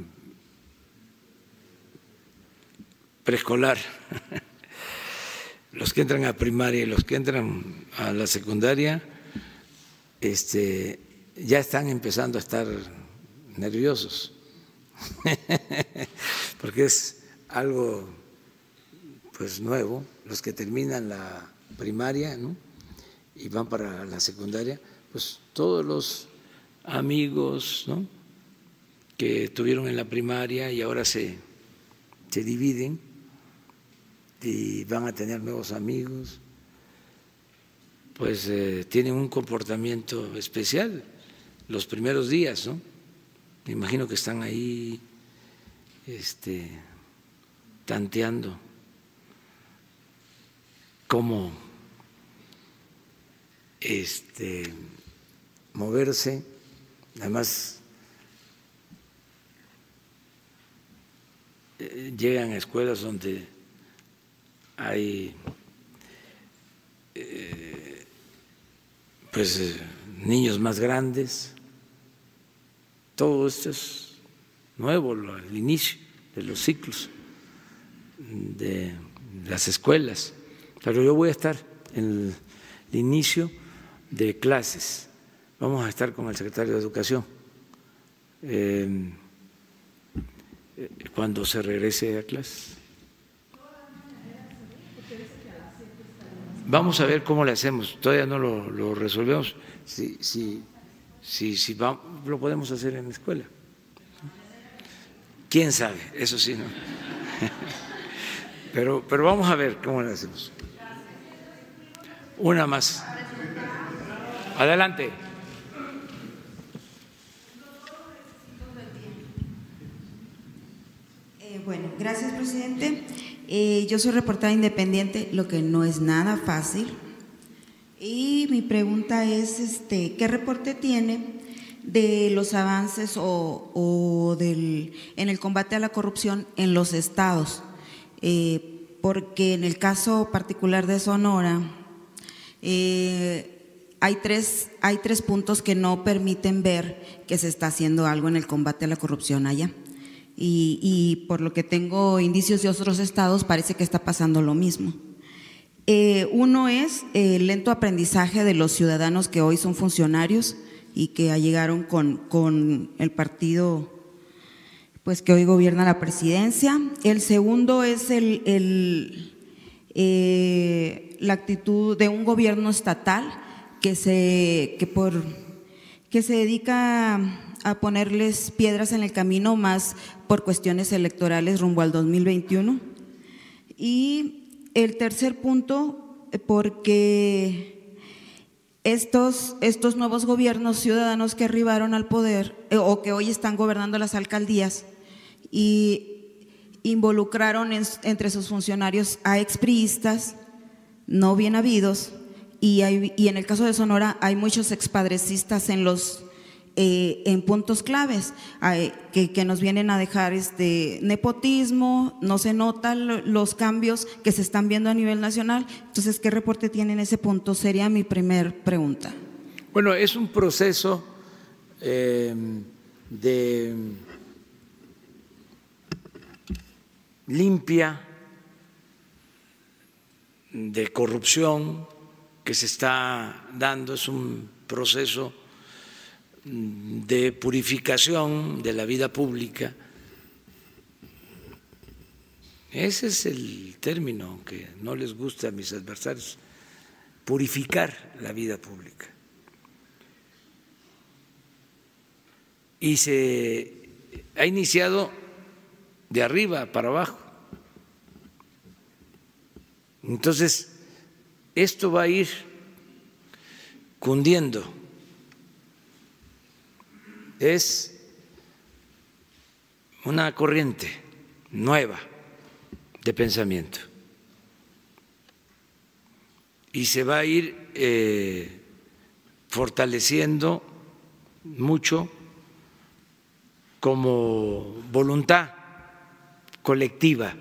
preescolar, los que entran a primaria y los que entran a la secundaria, este, ya están empezando a estar nerviosos, porque es algo pues nuevo. Los que terminan la primaria, ¿no?, y van para la secundaria, pues todos los amigos, ¿no?, que tuvieron en la primaria y ahora se, se dividen y van a tener nuevos amigos, pues eh, tienen un comportamiento especial los primeros días, ¿no? Me imagino que están ahí este, tanteando cómo este, moverse. Además, eh, llegan a escuelas donde hay eh, pues eh, niños más grandes. Todo esto es nuevo, el inicio de los ciclos de las escuelas, pero yo voy a estar en el inicio de clases. Vamos a estar con el secretario de Educación eh, cuando se regrese a clases. Vamos a ver cómo le hacemos, todavía no lo, lo resolvemos. Si, si, si, si va, lo podemos hacer en la escuela. ¿Quién sabe? Eso sí, ¿no? Pero, pero vamos a ver cómo le hacemos. Una más. Adelante. Eh, bueno, gracias, presidente. Eh, yo soy reportera independiente, lo que no es nada fácil. Y mi pregunta es, este, ¿qué reporte tiene de los avances o, o del, en el combate a la corrupción en los estados? Eh, porque en el caso particular de Sonora, eh, hay, tres, hay tres puntos que no permiten ver que se está haciendo algo en el combate a la corrupción allá. Y, y por lo que tengo indicios de otros estados, parece que está pasando lo mismo. Eh, uno es el lento aprendizaje de los ciudadanos que hoy son funcionarios y que llegaron con, con el partido pues, que hoy gobierna la presidencia. El segundo es el, el, eh, la actitud de un gobierno estatal que se, que por, que se dedica a ponerles piedras en el camino más por cuestiones electorales rumbo al dos mil veintiuno. Y el tercer punto, porque estos, estos nuevos gobiernos ciudadanos que arribaron al poder eh, o que hoy están gobernando las alcaldías y involucraron en, entre sus funcionarios a expriistas no bien habidos y, hay, y en el caso de Sonora hay muchos expadrecistas en los Eh, en puntos claves eh, que, que nos vienen a dejar este nepotismo, no se notan los cambios que se están viendo a nivel nacional. Entonces, ¿qué reporte tiene en ese punto? Sería mi primer pregunta. Bueno, es un proceso eh, de limpia de corrupción que se está dando, es un proceso de purificación de la vida pública. Ese es el término, aunque no les guste a mis adversarios, purificar la vida pública. Y se ha iniciado de arriba para abajo. Entonces, esto va a ir cundiendo. Es una corriente nueva de pensamiento y se va a ir eh, fortaleciendo mucho como voluntad colectiva.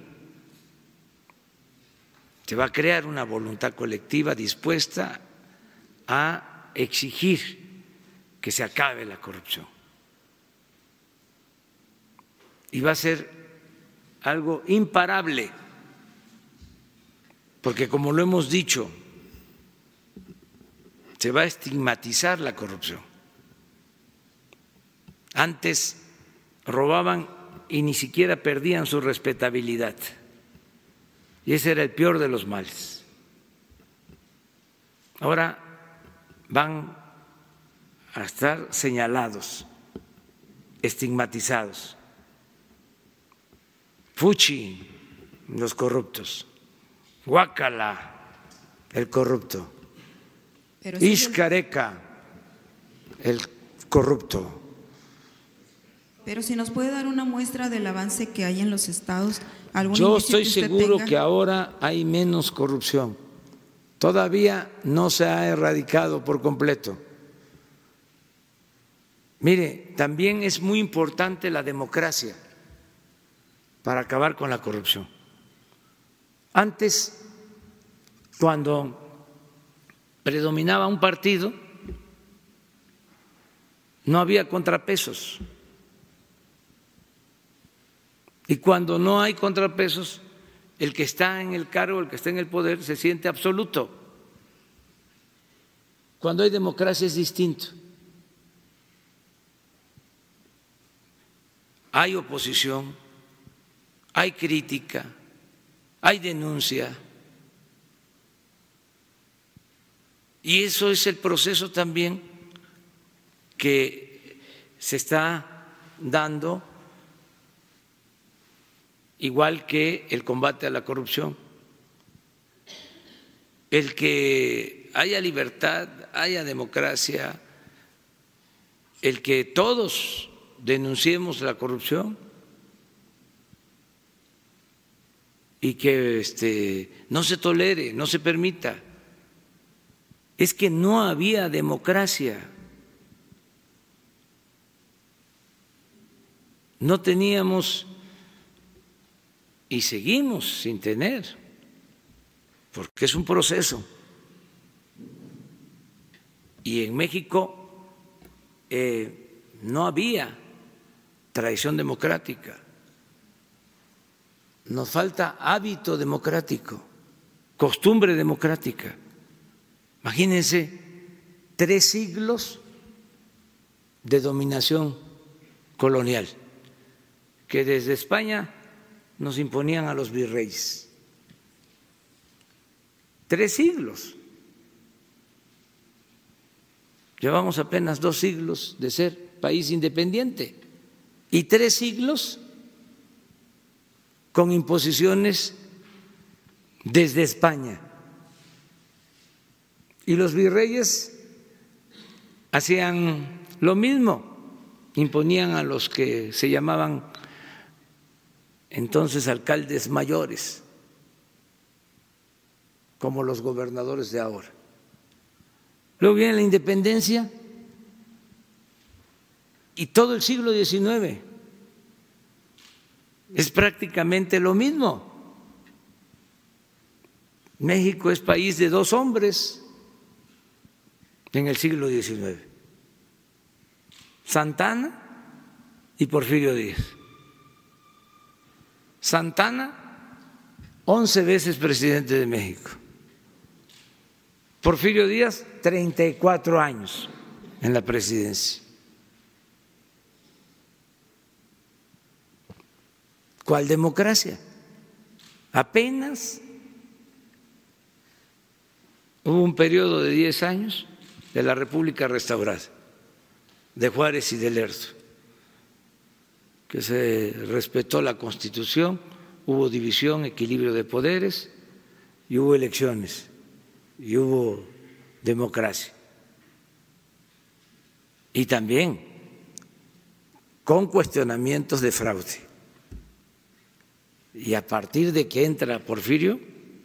Se va a crear una voluntad colectiva dispuesta a exigir que se acabe la corrupción. Y va a ser algo imparable, porque como lo hemos dicho, se va a estigmatizar la corrupción. Antes robaban y ni siquiera perdían su respetabilidad, y ese era el peor de los males. Ahora van a estar señalados, estigmatizados. Fuchi, los corruptos. Guácala, el corrupto. Pero sí, Ixcareca, el corrupto. Pero si nos puede dar una muestra del avance que hay en los estados. ¿Algún Yo indicio estoy que usted seguro tenga? que ahora hay menos corrupción. Todavía no se ha erradicado por completo. Mire, también es muy importante la democracia para acabar con la corrupción. Antes, cuando predominaba un partido, no había contrapesos. Y cuando no hay contrapesos, el que está en el cargo, el que está en el poder, se siente absoluto. Cuando hay democracia es distinto. Hay oposición, hay crítica, hay denuncia. Y eso es el proceso también que se está dando, igual que el combate a la corrupción. El que haya libertad, haya democracia, el que todos denunciemos la corrupción, y que este, no se tolere, no se permita. Es que no había democracia. No teníamos y seguimos sin tener, porque es un proceso. Y en México eh, no había tradición democrática. Nos falta hábito democrático, costumbre democrática. Imagínense tres siglos de dominación colonial, que desde España nos imponían a los virreyes. Tres siglos. Llevamos apenas dos siglos de ser país independiente y tres siglos con imposiciones desde España. Y los virreyes hacían lo mismo, imponían a los que se llamaban entonces alcaldes mayores, como los gobernadores de ahora. Luego viene la independencia y todo el siglo diecinueve es prácticamente lo mismo. México es país de dos hombres en el siglo diecinueve, Santana y Porfirio Díaz. Santana, once veces presidente de México. Porfirio Díaz, treinta y cuatro años en la presidencia. ¿Cuál democracia? Apenas hubo un periodo de diez años de la República restaurada, de Juárez y de Lerdo, que se respetó la Constitución, hubo división, equilibrio de poderes y hubo elecciones y hubo democracia. Y también con cuestionamientos de fraude. Y a partir de que entra Porfirio,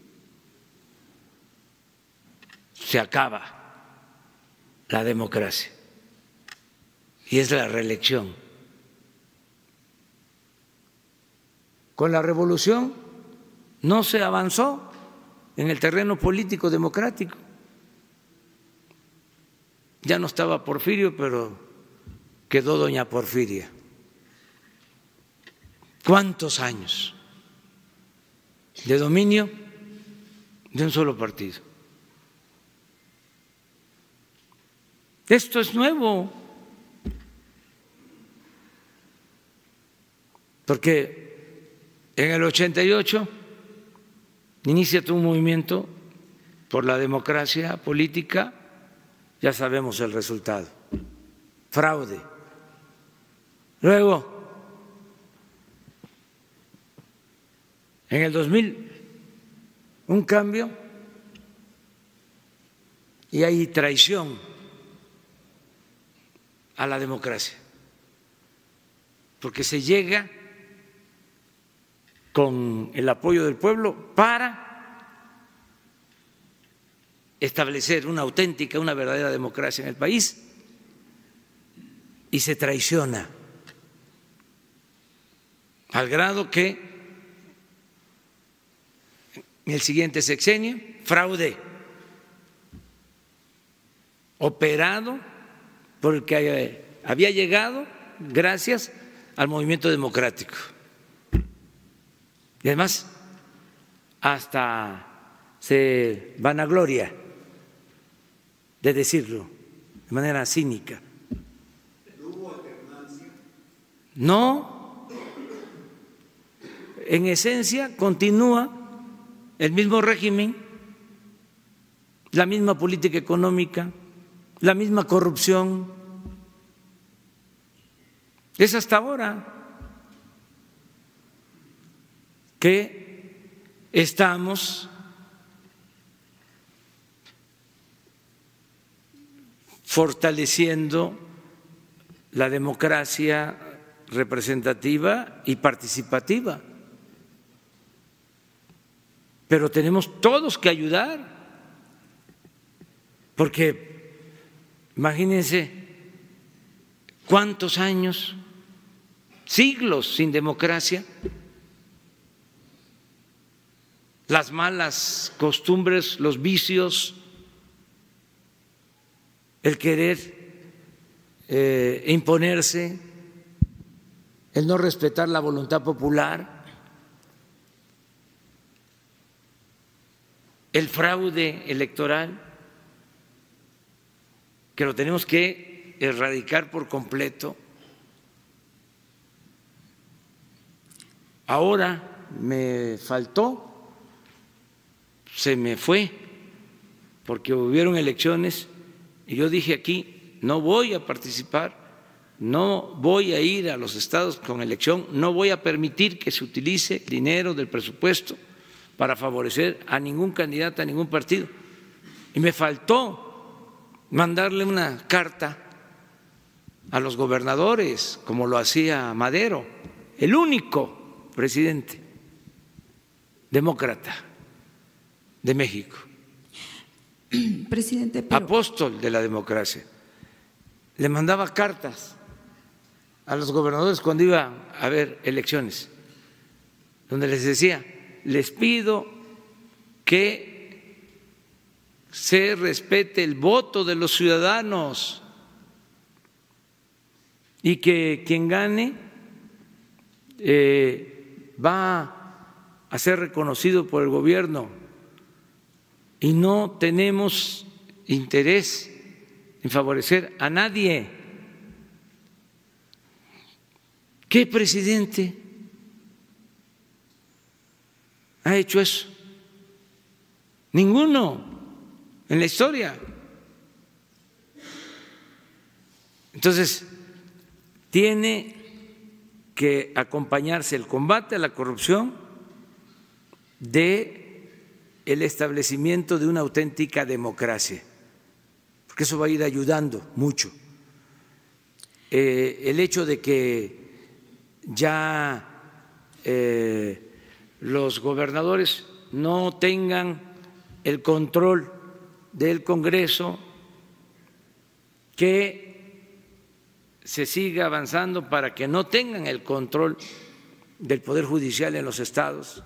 se acaba la democracia y es la reelección. Con la revolución no se avanzó en el terreno político democrático. Ya no estaba Porfirio, pero quedó doña Porfiria. ¿Cuántos años de dominio de un solo partido? Esto es nuevo, porque en el ochenta y ocho inicia todo un movimiento por la democracia política, ya sabemos el resultado, fraude. Luego, en el dos mil, un cambio y hay traición a la democracia, porque se llega con el apoyo del pueblo para establecer una auténtica, una verdadera democracia en el país y se traiciona al grado que en el siguiente sexenio, fraude operado por el que había llegado gracias al movimiento democrático. Y además, hasta se vanagloria de decirlo de manera cínica. ¿Hubo alternancia? No, en esencia continúa el mismo régimen, la misma política económica, la misma corrupción. Es hasta ahora que estamos fortaleciendo la democracia representativa y participativa. pero tenemos todos que ayudar, porque imagínense cuántos años, siglos sin democracia, las malas costumbres, los vicios, el querer eh, imponerse, el no respetar la voluntad popular, el fraude electoral, que lo tenemos que erradicar por completo. Ahora me faltó, se me fue, porque hubieron elecciones y yo dije aquí, no voy a participar, no voy a ir a los estados con elección, no voy a permitir que se utilice dinero del presupuesto para favorecer a ningún candidato, a ningún partido. Y me faltó mandarle una carta a los gobernadores, como lo hacía Madero, el único presidente demócrata de México, presidente, pero... apóstol de la democracia. Le mandaba cartas a los gobernadores cuando iba a haber elecciones, donde les decía, les pido que se respete el voto de los ciudadanos y que quien gane eh, va a ser reconocido por el gobierno, y no tenemos interés en favorecer a nadie. ¿Qué presidente ha hecho eso? Ninguno en la historia. Entonces, tiene que acompañarse el combate a la corrupción de el establecimiento de una auténtica democracia, porque eso va a ir ayudando mucho. Eh, el hecho de que ya eh, los gobernadores no tengan el control del Congreso, que se siga avanzando para que no tengan el control del Poder Judicial en los estados.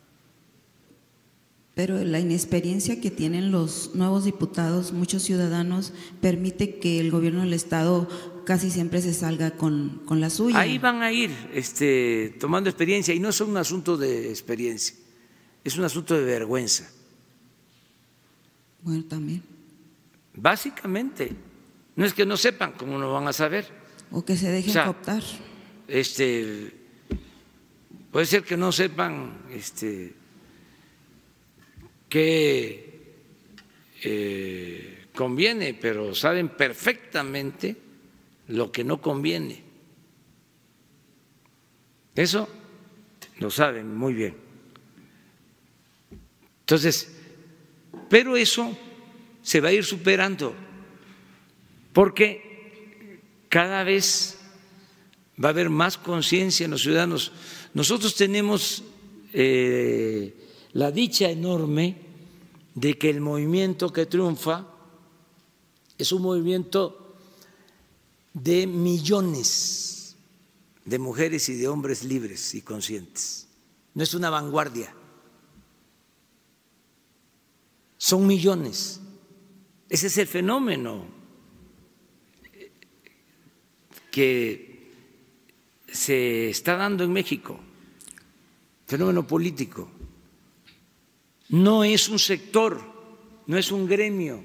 Pero la inexperiencia que tienen los nuevos diputados, muchos ciudadanos, permite que el gobierno del estado casi siempre se salga con, con la suya. Ahí van a ir este, tomando experiencia, y no es un asunto de experiencia, es un asunto de vergüenza. Bueno, también. Básicamente, no es que no sepan, como no van a saber. O que se dejen o sea, cooptar. Este, puede ser que no sepan este, que eh, conviene, pero saben perfectamente lo que no conviene. Eso lo saben muy bien. Entonces, pero eso se va a ir superando, porque cada vez va a haber más conciencia en los ciudadanos. Nosotros tenemos eh, la dicha enorme de que el movimiento que triunfa es un movimiento de millones de mujeres y de hombres libres y conscientes. No es una vanguardia, son millones. Ese es el fenómeno que se está dando en México, fenómeno político. No es un sector, no es un gremio,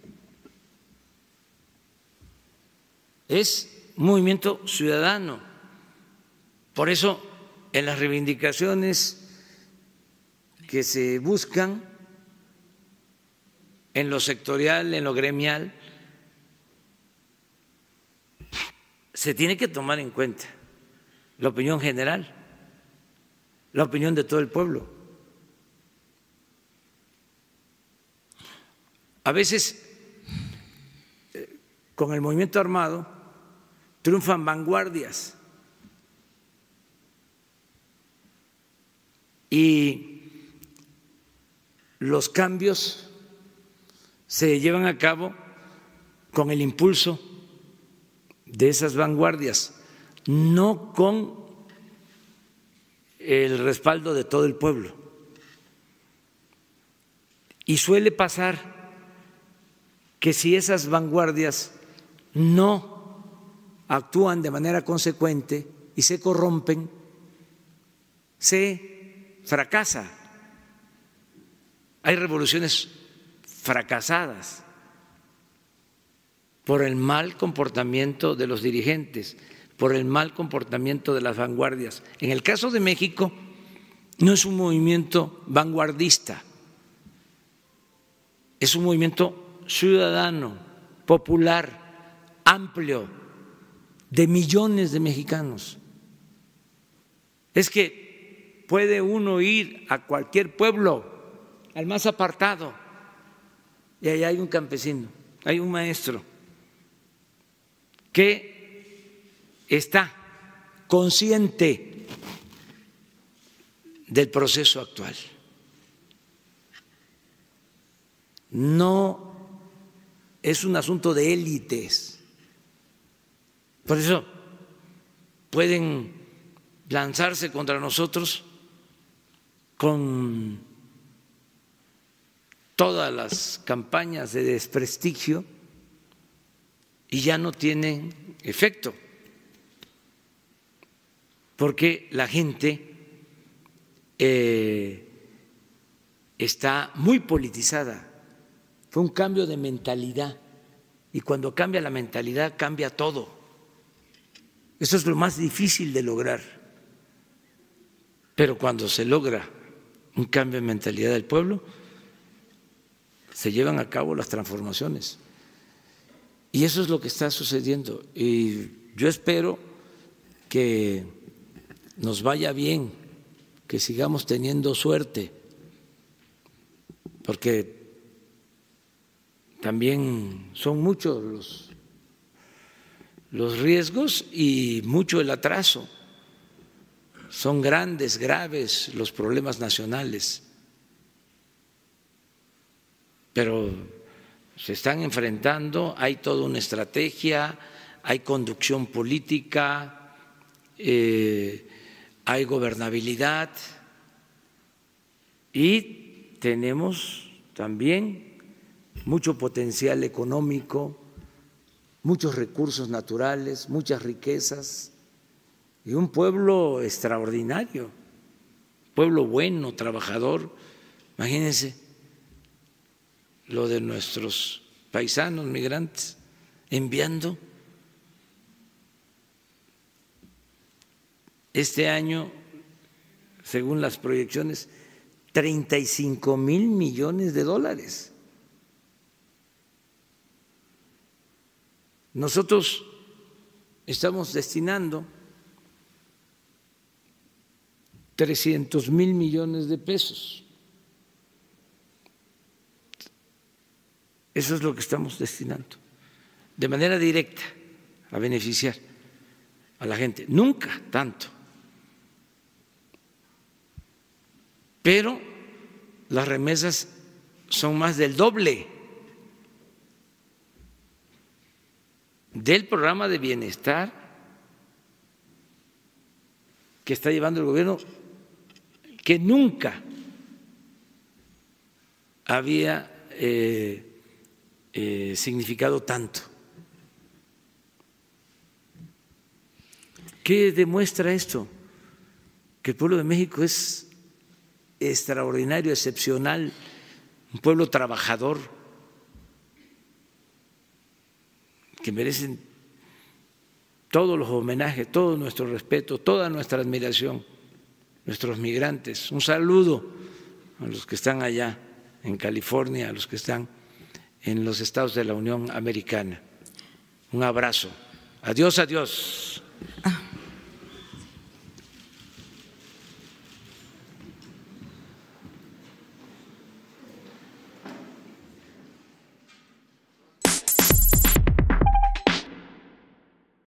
es un movimiento ciudadano. Por eso, en las reivindicaciones que se buscan, en lo sectorial, en lo gremial, se tiene que tomar en cuenta la opinión general, la opinión de todo el pueblo. A veces, con el movimiento armado, triunfan vanguardias y los cambios se llevan a cabo con el impulso de esas vanguardias, no con el respaldo de todo el pueblo. Y suele pasar que si esas vanguardias no actúan de manera consecuente y se corrompen, se fracasa. Hay revoluciones fracasadas por el mal comportamiento de los dirigentes, por el mal comportamiento de las vanguardias. En el caso de México, no es un movimiento vanguardista, es un movimiento ciudadano, popular, amplio, de millones de mexicanos. Es que puede uno ir a cualquier pueblo, al más apartado, y ahí hay un campesino, hay un maestro que está consciente del proceso actual. No es un asunto de élites. Por eso pueden lanzarse contra nosotros con todas las campañas de desprestigio y ya no tienen efecto, porque la gente eh, está muy politizada. Fue un cambio de mentalidad y cuando cambia la mentalidad cambia todo. Eso es lo más difícil de lograr. Pero cuando se logra un cambio de mentalidad del pueblo, se llevan a cabo las transformaciones. Y eso es lo que está sucediendo. Y yo espero que nos vaya bien, que sigamos teniendo suerte, porque también son muchos los, los riesgos y mucho el atraso. Son grandes, graves los problemas nacionales, pero se están enfrentando, hay toda una estrategia, hay conducción política, eh, hay gobernabilidad y tenemos también mucho potencial económico, muchos recursos naturales, muchas riquezas y un pueblo extraordinario, pueblo bueno, trabajador. Imagínense lo de nuestros paisanos migrantes enviando este año, según las proyecciones, treinta y cinco mil millones de dólares. Nosotros estamos destinando trescientos mil millones de pesos. Eso es lo que estamos destinando, de manera directa, a beneficiar a la gente. Nunca tanto. Pero las remesas son más del doble del programa de bienestar que está llevando el gobierno, que nunca había eh, eh, significado tanto. ¿Qué demuestra esto? Que el pueblo de México es extraordinario, excepcional, un pueblo trabajador que merecen todos los homenajes, todo nuestro respeto, toda nuestra admiración, nuestros migrantes. Un saludo a los que están allá en California, a los que están en los estados de la Unión Americana. Un abrazo. Adiós, adiós. Ah.